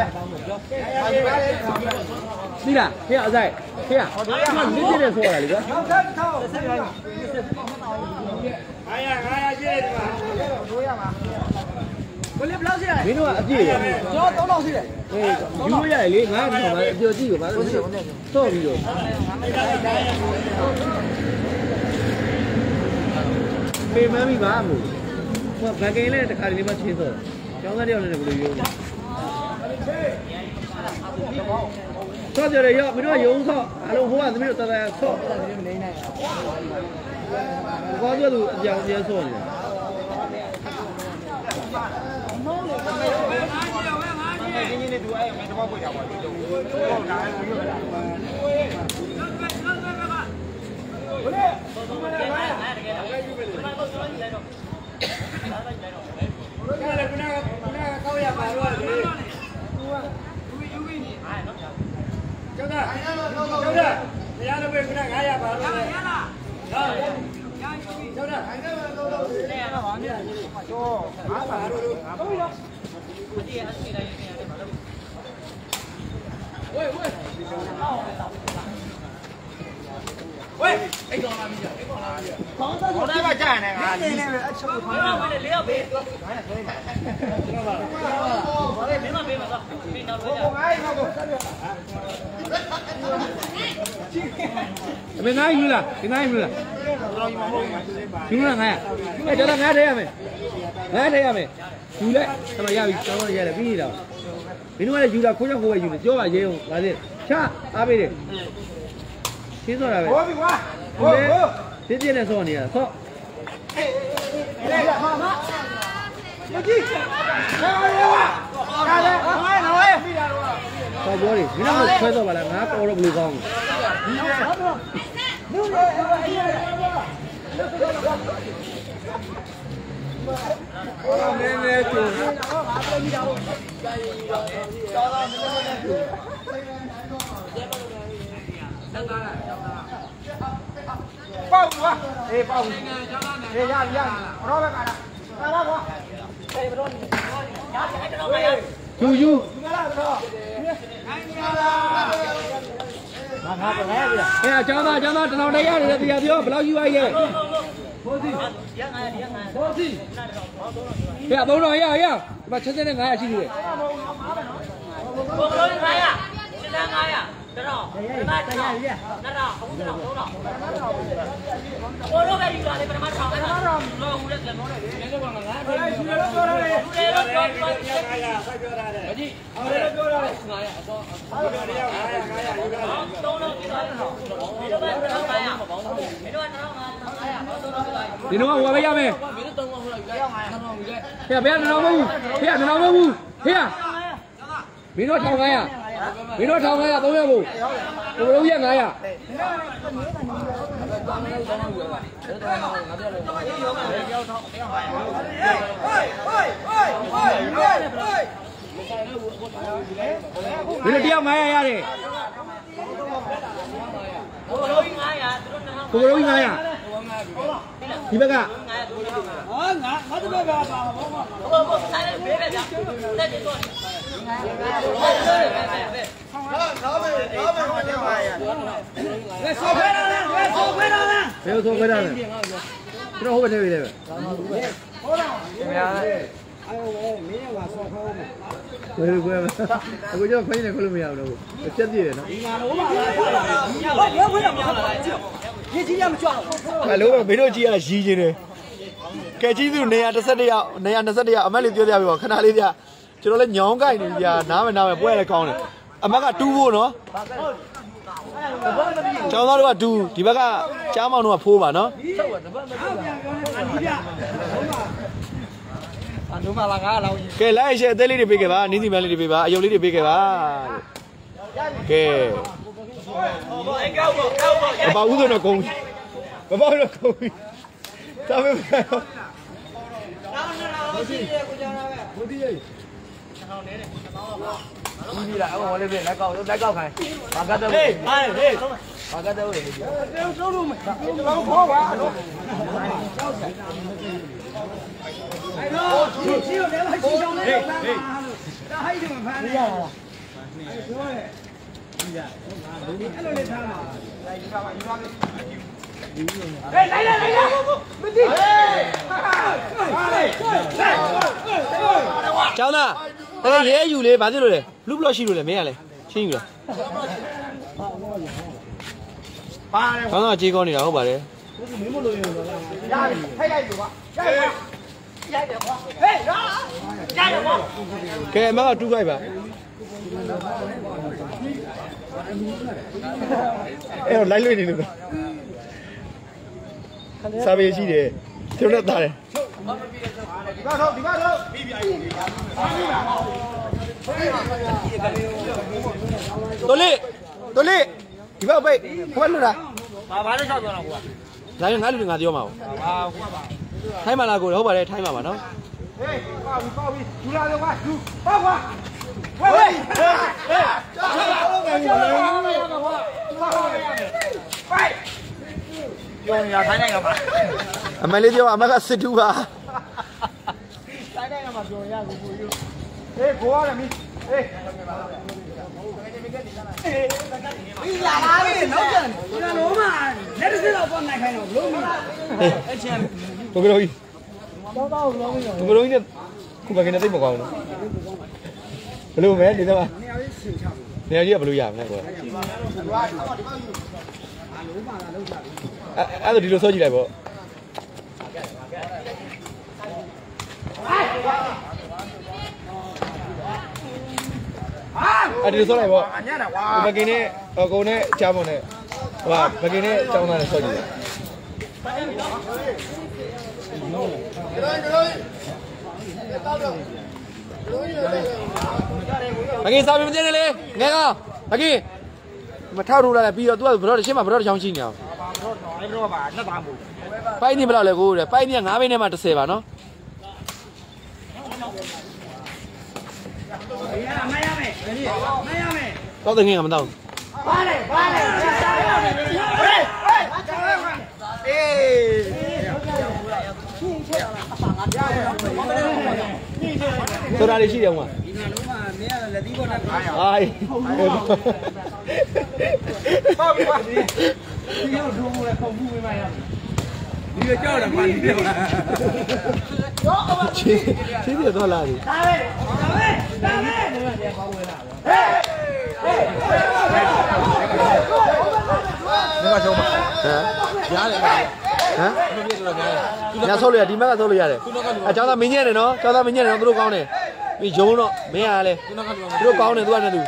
သိလားဟေ့အဆိုင်ဟေ့သူကလက်ပြည့်နဲ့ဆော့ရတာလေကွာငါရငါရရှိတယ်ဒီမှာတို့ရမှာဘယ်လိုဘလောက်ရှိရလဲမင်းတို့ကအပြည့်ရကျွန်တော်သုံးလောက်ရှိတယ်ဟေးယူလို့ရတယ်လေငါကတော့ဗာအပြောကြည့်ကိုဗာဆော့ပြီးတော့ပေမမ်းပြီပါမို့ဟိုဘန်ကိန်းလေးတခါလေးမှချင်းစောကျောင်းသားတယောက်လည်းဘယ်လိုရုံးလဲဆော့ကြရရောမင်းတို့ရုံးဆော့အလုံးဟိုကသမီးတို့တတဆော့မနေနိုင်ဘူးဘာပြောလို့အကြောင်းပြဆော့နေတာဒီနေ့နဲ့တူအဲ့မင်းတော့ပွေတာပါဒီလိုဟုတ်တာအဲ့လိုမျိုးလားဘယ်လဲဘယ်လဲငါတကယ်လားဘယ်ယူပဲလဲဘယ်လိုဆိုနေလဲတော့ဘယ်လဲခုနကခုနကကောက်ရပါတော့လေသူကယူယူပြီးနေအဲ့နော်ကျောင်းသားကျောင်းသားတရားလို့ပဲခုနငါရပါတော့လေရလားဟုတ်ကျောင်းသားအဲ့ဒါတော့တော့လေရတော့ဘာမြင်လဲကျော်ငါပါတော့ငါပါတော့ဒီအစီတိုင်းနေရတယ်ဘာလို့喂喂，喂，哎，讲哪边去？哎，讲哪边去？我那个家呢？啊，你那边哎，吃不胖。我那边两杯。哎呀，可以嘛？知道吧？我那别嘛别嘛，走，别闹别闹。我哎，那个。 别拿鱼了，别拿鱼了。鱼了看，哎，叫他拿这样没？拿这样没？鱼嘞，他妈要鱼，他妈要来比了。မင်းတို့ကလည်းယူတာခိုးချောင်းခိုးပဲယူတယ်ပြောပါရေးအောင်ဒါလေးချအားပေးတယ်ရှင်းစောတာပဲဟိုပြီကွာဟိုဟိုပြည့်ပြည့်နဲ့စောနေရတာစောဟေးလေမမမကြီးဟာလေဟာလေဟာလေဟာလေပြီးတာတော့ဟောဘောတွေမင်းတို့ဆွဲတော့ပါလားငါပေါ်တော့ဘယ်လိုကောင်းဒီလေဟုတ်တော့လူလေအေးအော်နည်းနည်းကျိုးအားပြပြီးတော့တော်တော်နည်းနည်းကျိုးပေါက်ကွာအေးပေါက်အေးရရရရောပဲကားကားတော့ကွာအေးဘရောရအဲ့တော့မရယူယူငါလာတော့နိုင်ရလားငါငါပဲဗျာအေးအကျောင်းသားအကျောင်းသားတထောင်တရရတယ်တရားပြောဘယ်လောက်ယူရရဲ့ဘိုးစီရငါရငါဘိုးစီဖေအသုံးတော်ရရဒီမှာချက်ချက်နဲ့ငါးရာရှိသေးတယ်ဘိုးလုံးငါးရာစစ်သားငါးရာတရောဒီမှာတရောနရောအခုတရောသုံးတော့ဘိုးလုံးပဲယူလာလေပထမထောင်အဲ့ဒါတော့လောဦးလက်လက်မောတယ်လေလည်းတော့ငါးရာယူရတော့ပြောရတယ်ယူရတော့ပြောငါးရာဆက်ပြောရတယ်မကြီးအောင်လည်းပြောရတယ်ငါးရာအတော့ဟုတ်တယ်ငါးရာငါးရာငါးရာယူရတယ်သုံးတော့ပြသွားတယ်ဒီတော့ကတော့ငါးရာဒီတော့ကတော့ငါးရာဘောသုံးတော့ပြသွားဒီတော့ဟိုပဲရမယ်မင်းတို့သုံးတော့ဟိုလိုက်ရောက်ငါးရာထောင်ယူလိုက်ဖေဘယ်ကတော့မဟုတ်ဘူးဖေကကတော့မဟုတ်ဘူးဖေကမင်းတို့ထောင်ငါးရာမင်းတို့ထောင်ငါးရာသုံးရဖို့ဘယ်လိုရငါးရာမင်းတို့တယောက်ငါးရာရတယ်ကိုလိုကြီးငါးရာသူတို့ကိုလိုကြီးငါးရာဒီဘက်ကဟာငါငါတို့ဘက်ကပါပါဘောဘောဆိုင်ဘေးပဲကြာတက်တယ်တော့ငါငါပဲငါပဲငါပဲငါရဘယ်ဆောဖဲလာလဲဘယ်ဆောဖဲလာလဲဘယ်ဆောဖဲလာလဲကျွန်တော်ဟုတ်ပဲနေပြီလေဟုတ်လားခင်ဗျာအဲ့ဟိုမင်းကဆောဖဲအောင်ဘယ်လိုကွယ်အခုကျတော့ခိုင်းနေခလို့မရဘူးတော့ပြက်ပြည့်တယ်နော်ဒီငါတော့ပါဘယ်ဘယ်တော့မလာကြည့်ရေကြီးရမကြွတော့အဲ့လိုပဲမင်းတို့ကြည့်ရတာရီးချင်းတယ်ကဲကြီးစုနေရာတစ်ဆက်တရနေရာနှစ်ဆက်တရအမက်လေးပြောပြပြပါခဏလေးပြကျွန်တော်လည်းညောင်းကြိုက်နေပြနားမနားမပွဲလည်းကောင်းတယ်အမက်ကတူးဖို့နော်ကျောင်းသားတို့ကတူးဒီဘက်ကကြားမောင်တို့ကဖိုးပါနော်အဒုမလာငါလောင်းကဲလိုက်ရှယ်အသေးလေးတွေပေးခဲ့ပါနင်းစီမန်းလေးတွေပေးပါအယုံလေးတွေပေးခဲ့ပါကဲဘပါဦးဆိုတော့ကုန်ဘပါဦးတော့ကုန်ပြီဒါပဲဘုရားကိုကြောင်းလာပဲဘုရားကြီးထောင်နေတယ်ထောင်ပါပါကြီးလာအောင်ဝလေးပြလက်ကောက်လက်ကောက်ခိုင်းဘာကတ်တော့ဟေးဟေးဟေးဘာကတ်တော့လေတေးစိုးလို့မလောခေါ်ပါတော့အဲ့တော့ချီချီကိုလည်းချီချောင်းလေးဟေးဟေးဒါဟိုက်တယ်မဖမ်းနဲ့ရလားအဲ့ပြောတယ်ကြီးရအဲ့လိုလေးထားပါလိုက်ထားပါယူပါမယ်ဟေးလိုက်လိုက်လိုက်မသိဟေးကျောင်းသားတကယ်ရဲယူလေဘာဖြစ်လို့လဲလူဘလော့ရှိလို့လဲမင်းကလည်းချင်းယူလားပါတယ်ကျောင်းသားကြေးကောင်းနေတာဟုတ်ပါတယ်မင်းမလို့ရုံတော့ရတယ်ထိုက်လိုက်လို့ကွာရတယ်ရတယ်ကွာဟေးရတယ်ကွာကဲအမကတူးလိုက်ပါအဲ့တော့လိုက်လွှင့်နေလို့စာပေရှိတယ်ကျွန်တော်တားတယ်ဒီကတော့ဒီကတော့ပြီးပြီတော်လေးတော်လေးဒီဘက်ပိတ်ဘယ်လိုလဲဘာဘာလို့ချောက်သွားတော့ကွာဒါရင်ငါလူငါပြောမှာပါကွာထိုင်းမလားကိုဟုတ်ပါတယ်ထိုင်းမှာပါနော်ဟေးပေါပြီပေါပြီယူလာတော့ကွာယူပေါကွာဝေးဝေးဟေးဟေးကျောင်းလုံးငယ်ကြီးလေပိုက်ပြောရထိုင်းနိုင်ငံမှာအမလေးပြောအမကစစ်တူပါထိုင်းနိုင်ငံမှာပြောရကိုကိုယူဟေးကိုရတယ်မင်းဟေးဒီလာပါလေနောက်ကျန်ဒီလိုမှလက်တစ်စက်တော့ပေါ်နိုင်ခိုင်းတော့လုံးမအဲ့ချမ်းကိုကရိုကြီးတော့တော့လုံးမကိုကရိုကြီးနဲ့ခုဘကနေတိတ်မကောင်းဘူးဘယ်လိုမဲနေသမားနေရာကြီးဆင်ချနေရာကြီးကဘယ်လိုရမလဲကွာအဲ့ဒါဒီလိုစောကြည့်လိုက်ပေါ့အဲ့ဒီလိုစောလိုက်ပေါ့ဘကင်းနဲ့အကုန်နဲ့ချားမုံနဲ့ဟိုဘကင်းနဲ့ចောင်းသားနဲ့စောကြည့်လိုက်ဘကင်းစားပြီးမသိနဲ့လေငယ်ကောင်ဘကင်းမထောက်ထိုးလာတယ်ပြီးတော့ तू ကဘရော့ရှင်းမှာဘရော့ချောင်းရှိနေအောင်အဲ့တော့ပါနှစ်သားမို့ပိုက်နေဘယ်လောက်လဲကိုတဲ့ပိုက်နေငါးဘိန်းနဲ့မှတစ်ဆယ်ပါနော်မရမယ်မရမယ်တော့တငယ်ကမတော့ပါလေပါလေစားရမယ်ဟေးဟေးဆိုတာတွေရှိတယ်ကွာဒီမှာလုံးဝမင်းကလက်သီးပေါ်နဲ့ခါရအောင်အိုင်ဟုတ်ပြီပါဒီရောက်ဒုံးလဲခုံမှုပေးမှရဒီကကြောက်တယ်ပါဒီပြောတာချင်းချင်းပြတော့လာပြီဒါပဲဒါပဲဒါပဲဒီကပေါင်းဝဲလာဟေးဟေးဒီမှာချုံးပါဟမ်ရားတယ်ဟမ်ညဆောက်လို့ရဒီမက်ကဆောက်လို့ရတယ်အဲကျောင်းသားမင်းညံ့တယ်နော်ကျောင်းသားမင်းညံ့တယ်နော်သူတို့ကောင်းတယ်ပြီးဂျုံတော့မင်းအားလဲသူတို့ကောင်းတယ်သူကလည်းသူ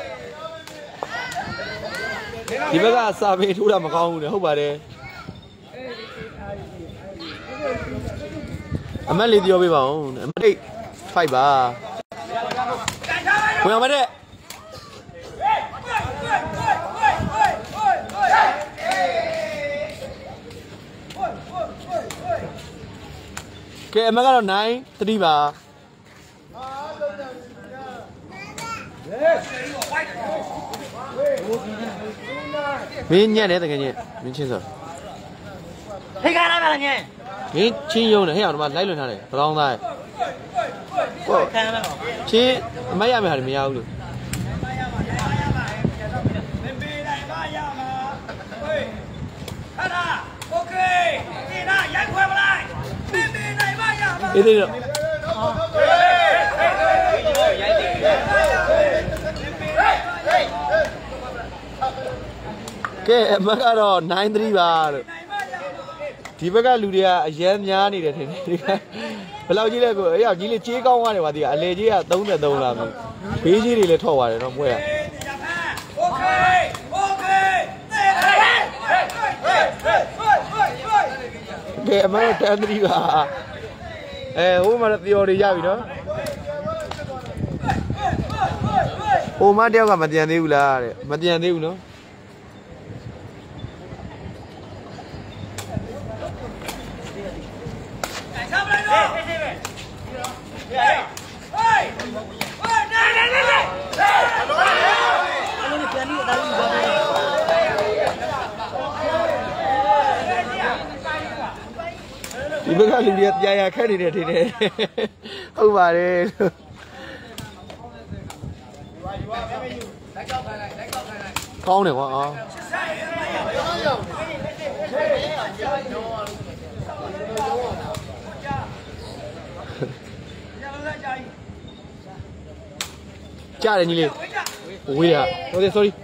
ဒီဘက်ကစာပေထိုးတာမကောင်းဘူးလေဟုတ်ပါတယ်အမက်လေးပြောပေးပါဦးအမက်ဖိုက်ပါဝင်အောင်မတဲ့ကဲအမက်ကတော့nine threeပါမင်းညံ့တယ်တကယ်ညံ့မင်းချင်းစောဖိတ်ခါလာပါလားညင်မင်းချင်းယုံတယ်ဟဲ့အောင်ဒီမှာလိုက်လွန်ထားတယ်ဘကောင်းသားဟုတ်ခံရမှာချင်းအမတ်ရမယ်ဟာမရဘူးလို့အေးသေးတော့ကဲအမကတော့nine threeပါလို့ဒီဘက်ကလူတွေကအရန်များနေတယ်ထင်တယ်ဒီကဘယ်လောက်ကြီးလဲကိုအေးကြီးလေးကြေးကောင်းသွားတယ်ပါဒီကအလေကြီးကthirty-threeလာပြီဘေးကြီးတွေလည်းထောက်သွားတယ်နော်မွဲရโอเคโอเคကဲအမကတော့ten threeပါအဲဟိုမှာတော့ပြော်တွေရပြီနော်ဟိုမတယောက်ကမပြန်သေးဘူးလားတဲ့မပြန်သေးဘူးနော်ဒီဘက်ကလူတွေပြာရခက်နေတယ်ထင်တယ်ဟုတ်ပါတယ်ကောင်းတယ်ကွာအာကြားတယ်ညီလေးဝေးရဟုတ်တယ် sorry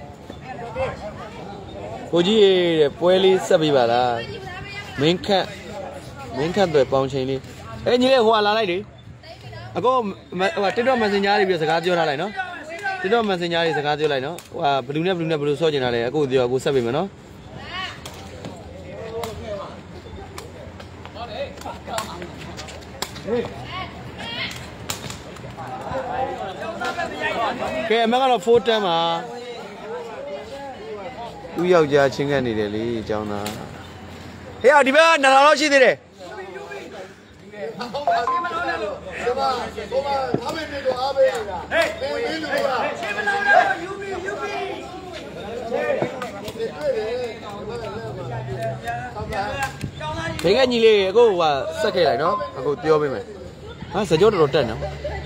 ကိုကြီးရဲ့ပွဲလေးဆက်ပေးပါလားမင်းခန့်မင်းခန့်တွေပေါင်းချိန်လေးအဲညီလေးဟိုကလာလိုက်လေအကောဟို TikTok Messenger တွေပြီးစကားပြောထားလိုက်နော် TikTok Messenger တွေစကားပြောလိုက်နော်ဟိုဘလူးနဲ့ဘလူးနဲ့ဘလူးဆော့ကျင်တာလေအကိုပြောအကိုဆက်ပေးမယ်နော်ကဲအမကတော့four tenပါသူ့ယောက်ျားချင်းကနေတယ်လေအကြောင်းသားဟေးဒီဘက်ကနှစ်လောက်ရှိသေးတယ်ဟုတ်ပါပြီမလို့လို့ဒီမှာဟိုမှာအမေမေတို့အားပေးနေတာဟေးမင်းလူကရှင်းမလို့လို့ယူဘီယူဘီဘေးကညီလေးအခုဟိုဆက်ခဲ့လိုက်နော်အခုပြောပေးမယ်ဟာစကြောတော်တော်တက်နော်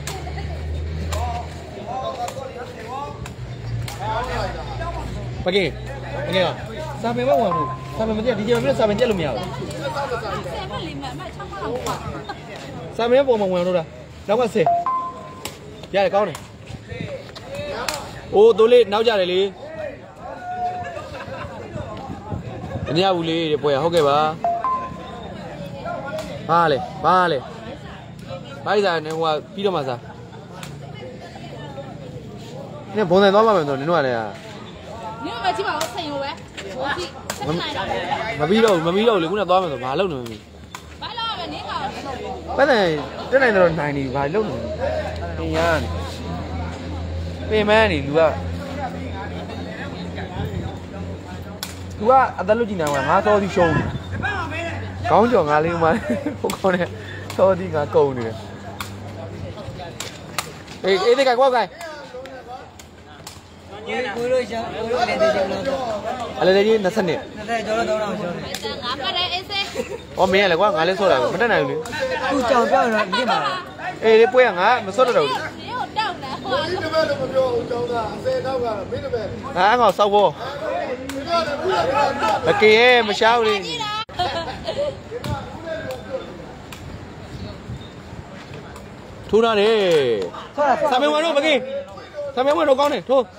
ပကင်းငယ်စာပေမဝင်ဘူးစာပေမတက်ဒီကျမပြစာပေတက်လို့မရဘူးစာပေပုံမဝင်လို့လားနောက်ကဆယ်ရတယ်ကောင်းတယ်အိုးတို့လေးနောက်ကြတယ်လေမရဘူးလေပွဲဟုတ်ကဲ့ပါဘာလဲဘာလဲဘိုက်စားနေဟိုကပြီးတော့မှစားနေဘုံတယ်သွားပါမယ်ဆိုနင်တို့ကလည်း你们基本上剩有呗，我记剩哪张？ မပြီးတော့မပြီးတော့လေခုနသွားမယ်ဆိုဘာလုပ်နေမလဲဘာလို့ပဲနေကပတ်တယ်တက်နိုင်တော့နိုင်နေဘာလုပ်နေလဲပင်ရနေပင်မန်းနေလူကလူကအသက်လွတ်ကြည့်နိုင်မှာငါစောသည်ရှုံးခေါင်းကြော်ငါလေးမှဟိုကောင်းတယ်စောသည်ငါကုန်နေတယ်အေးအေးတကကွာကိုင်ကိုလို့ရှောင်းကိုလို့လည်းတည်ကြလို့အလေကြီးtwentyနှစ် twentyကျော်တော့တော့ရှောင်းတယ်ငါပတ်တယ်အေးစေးဩမင်းရလေကွာငါလည်းဆော့တာမတက်နိုင်ဘူးလေသူကြောင်ပြောတော့ဒီမှာအေးဒီပွဲကငါမစော့တော့ဘူး你有到呢， ဒီတပည့်တော့မပြောဘူးကျောင်းသားအစဲတော့ကမင်းတပည့်ငါငါစောက်ဖို့ဒီကလည်းဘူးလားမကင်ရဲ့မရှားဘူးလေထိုးထားတယ်ဆာမင်းဝါတို့မကင်ဆာမင်းဝါတို့ကောင်းတယ်ထိုး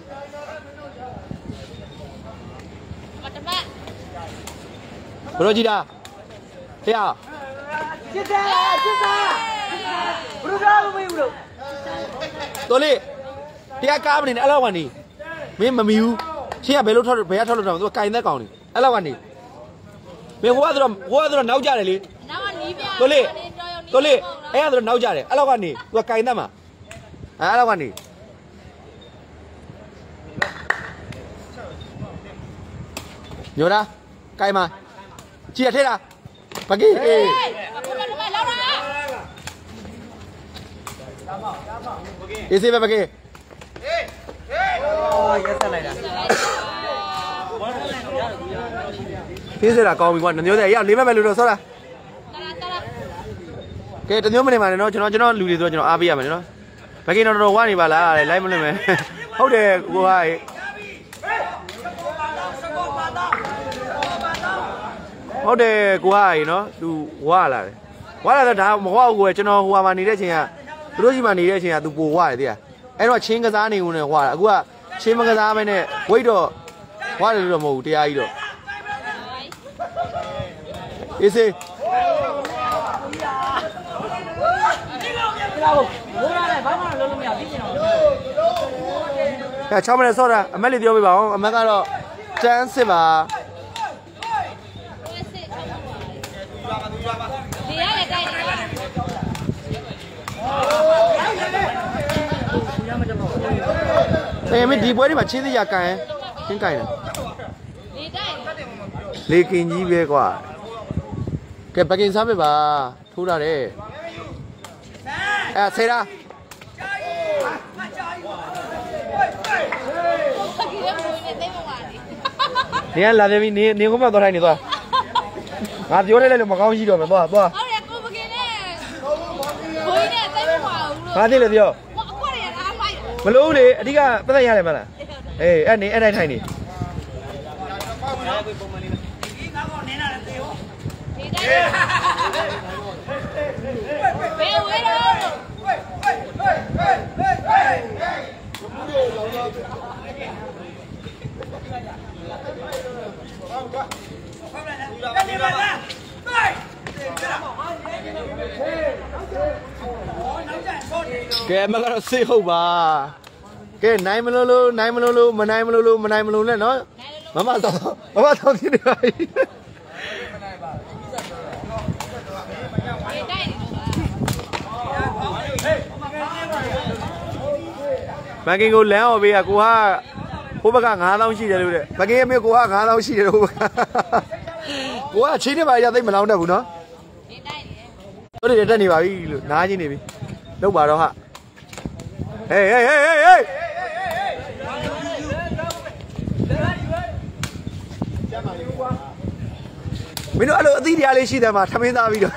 我的妈！ ဘရောကြီးတာတရားစစ်သားစစ်သားဘုရားမမေးဘူးလို့တော်လေးတရားကားမနေနဲ့အဲ့လောက်ကနေမင်းမမီဘူးချင်းကဘယ်လိုထောက်ဘယ်ကထောက်လို့တော့သူကကင်သက်ကောင်နေအဲ့လောက်ကနေမင်းဟိုကတော့ဟိုကတော့နောက်ကြတယ်လေ那我你别。 တော်လေးတော်လေးအဲ့ကတော့နောက်ကြတယ်အဲ့လောက်ကနေသူကကင်သက်မှာအဲ့လောက်ကနေညိုလားကင်မှာကြည့်ရထဲလားဘကီအေး我他妈他妈老了。 အေးစေးပဲဘကီရက်ဆက်လိုက်တာဖေးစရာကောင်းပြီကွာညိုတဲ့ရလေးမဲ့မဲ့လို့တော့ဆောတာ得了得了。 ကဲတမျိုးမနေပါနဲ့နော်ကျွန်တော်ကျွန်တော်လူတွေဆိုတော့ကျွန်တော်အားပေးရမယ်နော်ဘကီတော့တော်ဝါနေပါလားလိုက်မလွတ်မယ်ဟုတ်တယ်ကိုကဟုတ်တယ်ကိုကနော်သူဝါလာတယ်ဝါလာတော့ဒါမဟုတ်ဘူးကွယ်ကျွန်တော်ဟိုမှာနေတဲ့အချိန်ကသူတို့ကြီးမှာနေတဲ့အချိန်ကသူပိုဝါတယ်တဲ့အဲ့တော့ချင်းကစားနေဦးနဲ့ဝါတာအခုကချင်းမကစားမဲနဲ့ဝိတ်တော့ဝါတယ်လို့တော့မဟုတ်ဘူးတရားကြီးတော့အေးစေးဒီလောက်ဘိုးရတယ်ဘာမှလုံးလို့မရပြီးကျင်တော့အဲ6မိနစ်ဆော့တာအမက်လေးပြောပြပါအောင်အမက်ကတော့တန်းစစ်ပါ你也来带你。 အေးမဒီပွဲတွေမှာချင်းစရာကန်ချင်းကန်တယ်你带。 လေကင်ကြီးပဲကွာကဲပကင်စားပြပါထိုးတာတယ်အဲဆေးရာ နေရလာတယ်ပြီနေနေခုမှသွားထိုင်နေသွားငါပြောလိုက်လို့မကောင်းရှိတော့မယ်သွားသွားဟုတ်တယ်ကိုပကင်းနဲ့ဘိုးကြီးနဲ့တိတ်မပါဘူးလို့ငါသိလေပြောအခွက်ရအားမိုက်မလို့လေအဓိကပတ်သက်ရတယ်မလားအေးအဲ့နေအဲ့တိုင်းထိုင်နေဒီတိုင်းဘယ်ဝဲတော့ကဲမကတော့စေးဟုတ်ပါကဲနိုင်မလို့လို့နိုင်မလို့လို့မနိုင်မလို့လို့မနိုင်မလို့နဲ့နော်မမတော့မမတော့ဖြစ်နေပါပြီဒီတိုင်းမကင်ကိုလမ်းအောင်ပေးကကိုဟာဟိုဘက်ကငါးသောင်းရှိတယ်လို့တဲ့မကင်ရဲ့မေကိုဟာငါးသောင်းရှိတယ်လို့ဟိုဘက်ကကိုကချင်းနေပါရသိမလောင်းတတ်ဘူးနော်ဒီတိုင်းတို့တွေတက်နေပါပြီလို့နားချင်းနေပြီလောက်ပါတော့ဟာဟေးဟေးဟေးဟေးဟေးမင်းတို့အဲ့လိုအသီးတရားလေးရှိတယ်မှာထမင်းသားပြီးတော့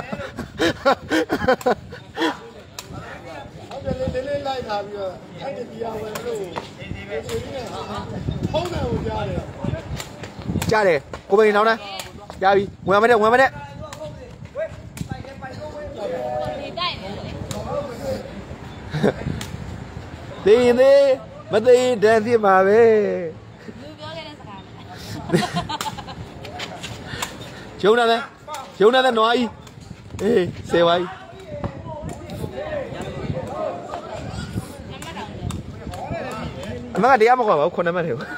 ဟုတ်တယ်လေးလေးလိုက်ထားပြီးတော့အဲ့ဒီတရားဝင်လို့ဒီဒီနဲ့ဟာဖုံးတယ်ကိုကြားတယ်ကြားတယ်ကိုပိန်လောင်းတယ်ကြားပြီဝင်မတဲ့ဝင်မတဲ့ဒီတိုင်းသိရင်သိမသိရင်တန်ဖြစ်မှာပဲလူပြောခဲ့တဲ့စကားဂျုံနာတယ်ဂျုံနာတယ်နွားကြီးအေးဆေဝါကြီးအမကတရားမခေါ်ပါဘူးခုနှစ်မှတ်တယ်ဘိုးတိုင်း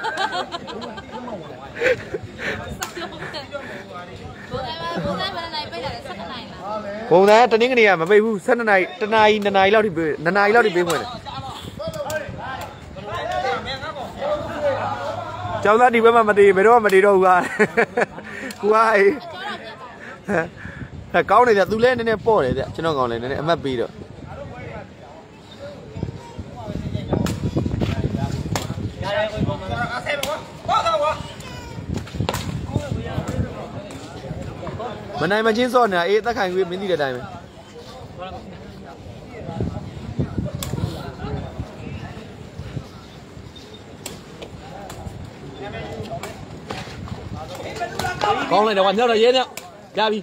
ဘိုးတိုင်းဘယ်နိုင်ပိတ်လာလဲဆက်နိုင်လားဘုံသားတနင်္ဂနွေကမပိတ်ဘူး၁၂နာရီတနာရီ၂နာရီလောက်ထိပေး၂နာရီလောက်ထိပေးခွင့်တယ်ကျောင်းသားဒီဘက်မှာမတည်ဘယ်တော့မှမတည်တော့ဘူးကွာကူကအေးဟဲ့ကောင်းနေတယ်သူလည်းနည်းနည်းပေါ့တယ်တဲ့ကျွန်တော်ကောင်းလည်းနည်းနည်းအမှတ်ပေးတော့မနိုင်မချင်းစော့နေတာအေးအသက်ခိုင်ကြီးမင်းသိတဲ့အတိုင်းပဲကောင်းလိုက်တော့မြောက်တော့ရဲမြောက်ရပြီ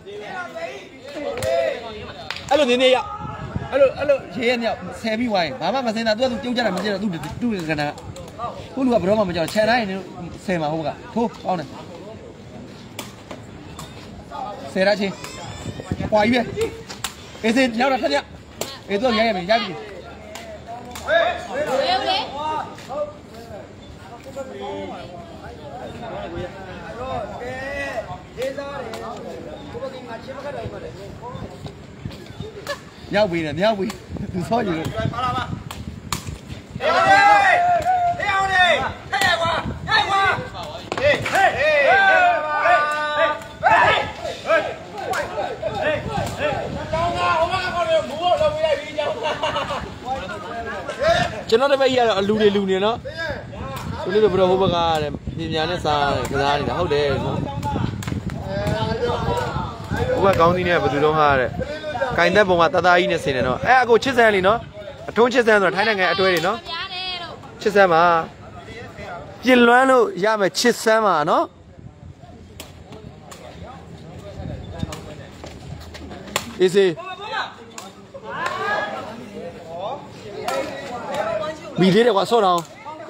အဲ့လိုနေနေရအဲ့လိုအဲ့လိုရဲရဲမြောက်ဆယ်ပြီးဝိုင်းဘာမှမစင်တာသူကသူပြုတ်ကြတာမကြည့်တော့သူသူကကနာခုလူကဘယ်တော့မှမကြောက်ချန်တိုင်းဆယ်မှာဟုတ်ကထိုးကောင်းတယ်ဆယ်ရချင်းပွားကြီးပဲအေးစင်ရောက်တာထက်ရအေးသူရရမယ်ရပြီဝေးဝေးမြောက်ပြီနဲ့မြောက်ပြီသူဆော့ကြည့်လို့ပါလာပါဟေးဟေးဟေးအောင်လေထက်ရကွာရိုက်ကွာဟေးဟေးဟေးဟေးဟေးဟေးဟေးကျွန်တော်တပည့်ရတော့အလူတွေလူနေနော်သူလေးတို့ဘယ်တော့ဟိုဘက်ကတဲ့ပြင်ညာနဲ့စားတယ်ကစားနေတာဟုတ်တယ်နော်ဟိုဘက်ကောင်းသီးနဲ့ဘယ်သူတော့ဟာတဲ့ကင်သက်ပုံကတသားကြီးနဲ့ဆင်တယ်နော်အဲအကိုချစ်စမ်းလीနော်အထုံးချစ်စမ်းဆိုတော့ထိုင်းနိုင်ငံအတွဲတွေနော်ချစ်စမ်းပါပြင်လွမ်းလို့ရမယ်ချစ်စမ်းပါနော်အေးစေမိသေးတယ်ကွာဆော့တော့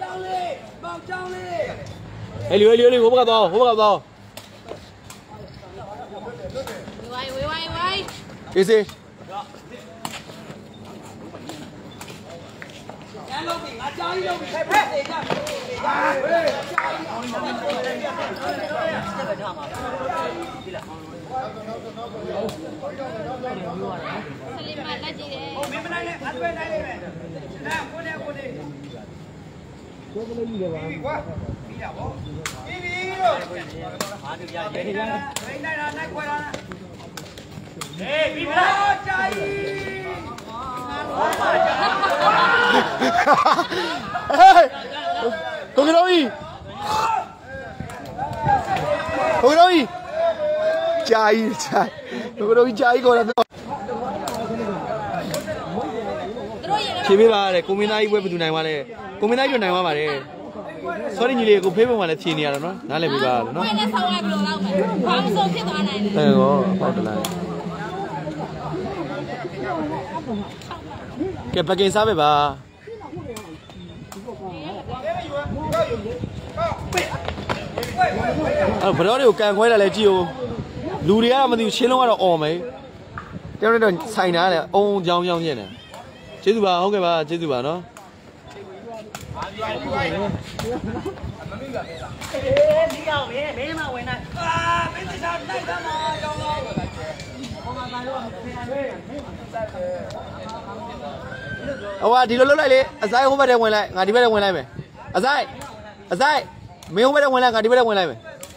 အဲ့လေလေလေဟိုဘက်ကတော့ဟိုဘက်ကတော့ဝိုင်းဝိုင်းဝိုင်းဝိုင်းအေးစေငါလုံးပြီငါကြားကြီးလုံးပြီဖက်ဖက်သေးကြသေးကြဟေးဆလီမလက်ကြည့်တယ်ဟိုမင်းမနိုင်နဲ့အသွဲနိုင်လိမ့်မယ်နာကိုနေကိုနေကိုကလေးကြီးတယ်ပါပြီကွာပြီးတာဗောပြီးပြီတော့ဘာတူရရေးနေတာနိုင်တာနိုင်ခွဲတာဟေးပြီးပြီလားကြာကြီးကိုကတော်ကြီးကိုကတော်ကြီးဂျာကြီးဂျာကိုကတော်ကြီးဂျာကြီးခေါ်တာဖြေပေးပါတဲ့ကိုမင်းသားကြီးပွဲဘယ်သူနိုင်သွားလဲကိုမင်းသားကြီးနိုင်သွားပါတယ် sorry ညီလေးကိုဖေးပုံမှာလည်းဖြေနေရတော့နော်နားလည်ပေးပါလို့နော်ဘယ်နဲ့ဆောင်းလိုက်ပြီးတော့လောက်မယ်ဘာမှမဆုံးဖြစ်သွားနိုင်တယ်အဲကောပေါက်တလားကဲပကင်စားပဲပါအဲ့ဘရောတွေကိုကန်ခွဲလာလဲကြည့်ဦးလူတွေကတော့မသိဘူးရှင်းလုံးကတော့អော်မယ်တယောက်တော့ဆိုင်တာလေအုံကြောင်းကြောင်းညင်တယ်ကျေးဇူးပါဟုတ်ကဲ့ပါကျေးဇူးပါနော်ဒီအောင်လေမင်းမဝင်နိုင်အာမင်းတရားတိုက်တာမှာကြောင်းတော့ဟောမှာပါလို့ဟိုကဒီလိုလုပ်လိုက်လေအဆိုင်ဟိုဘက်ထဲဝင်လိုက်ငါဒီဘက်ထဲဝင်လိုက်မယ်အဆိုင်အဆိုင်မင်းဟိုဘက်ထဲဝင်လိုက်ငါဒီဘက်ထဲဝင်လိုက်မယ်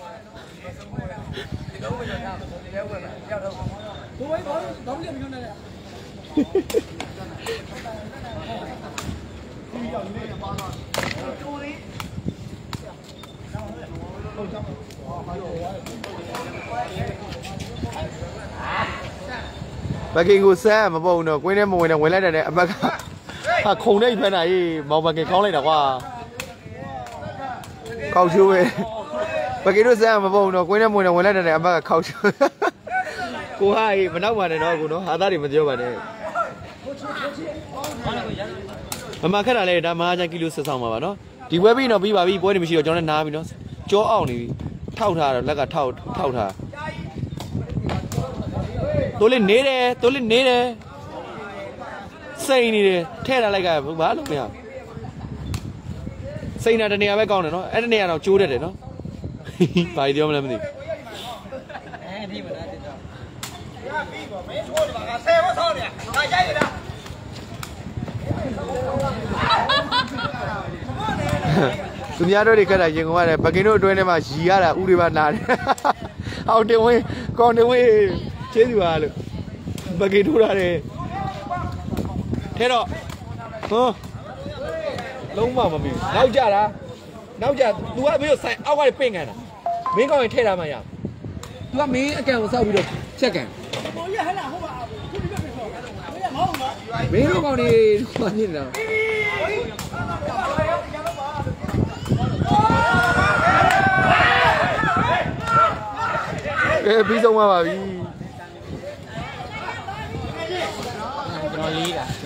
ဘကင်ကိုဆမ်းမပေါ့ဘူးတော့ကွင်းထဲမဝင်တော့ဝင်လိုက်တယ်အမက်ကဟာခုံနေဖက်တာကြီးမောင်ဘကင်ကောင်းလိုက်တာကွာခောက်ချိုးပဲဘကင်တို့ဆမ်းမပေါ့ဘူးတော့ကွင်းထဲမဝင်တော့ဝင်လိုက်တယ်အမက်ကခောက်ချိုးကိုဟာကြီးမနောက်ပါနဲ့တော့ကိုနော်ဟာသားတွေမပြောပါနဲ့မမခက်တာလေဒါမဟာချန်ကီလိုဆက်ဆောင်ပါပါနော်ဒီပွဲပြီးတော့ပြီးပါပြီပွဲနေမရှိတော့ကျွန်တော်လည်းနားပြီနော်ကြောအောင်နေပြီထောက်ထားတော့လက်ကထောက်ထောက်ထားတိုးလေးနေတယ်တိုးလေးနေတယ်စိန်နေတယ်ထဲထားလိုက်ကဘာလို့မရစိန်တာတနေရာပဲကောင်းတယ်နော်အဲ့တနေရာတော့ကျိုးတတ်တယ်နော်ဘာပြောမလဲမသိအဲဒီမလားတက်တော့ရပြီဗောမင်းချိုးတယ်ပါငါဆယ်ဘောဆောင်းနေတာငါရိုက်ရတာသူများတို့တွေကတာရင်ကုန်ရတယ်ဘကင်တို့အတွင်းထဲမှာရီရတာဥတွေပါနာတယ်အောက်တင်ဝင်းကောင်းတင်ဝင်းကျေးဇူးပါလို့ဘကင်ထိုးရတယ်ထဲတော့ဟောလုံးမမမီနောက်ကြတာနောက်ကြ तू ကမင်းကိုဆိုင်အောက်ကနေပင့်ကန်တာမင်းကောင်းရင်ထဲထားမှရ तू ကမင်းအကန်ကိုစောက်ပြီးတော့ချက်ကန်ဟိုရဟလာဟိုပါခုဒီဘက်ပြန်တော့မဟုတ်ဘူးမင်းတို့ကောင်းနေဘာဖြစ်နေတာကဲပြီးဆုံးပါပြီကျွန်တော်လေးတာ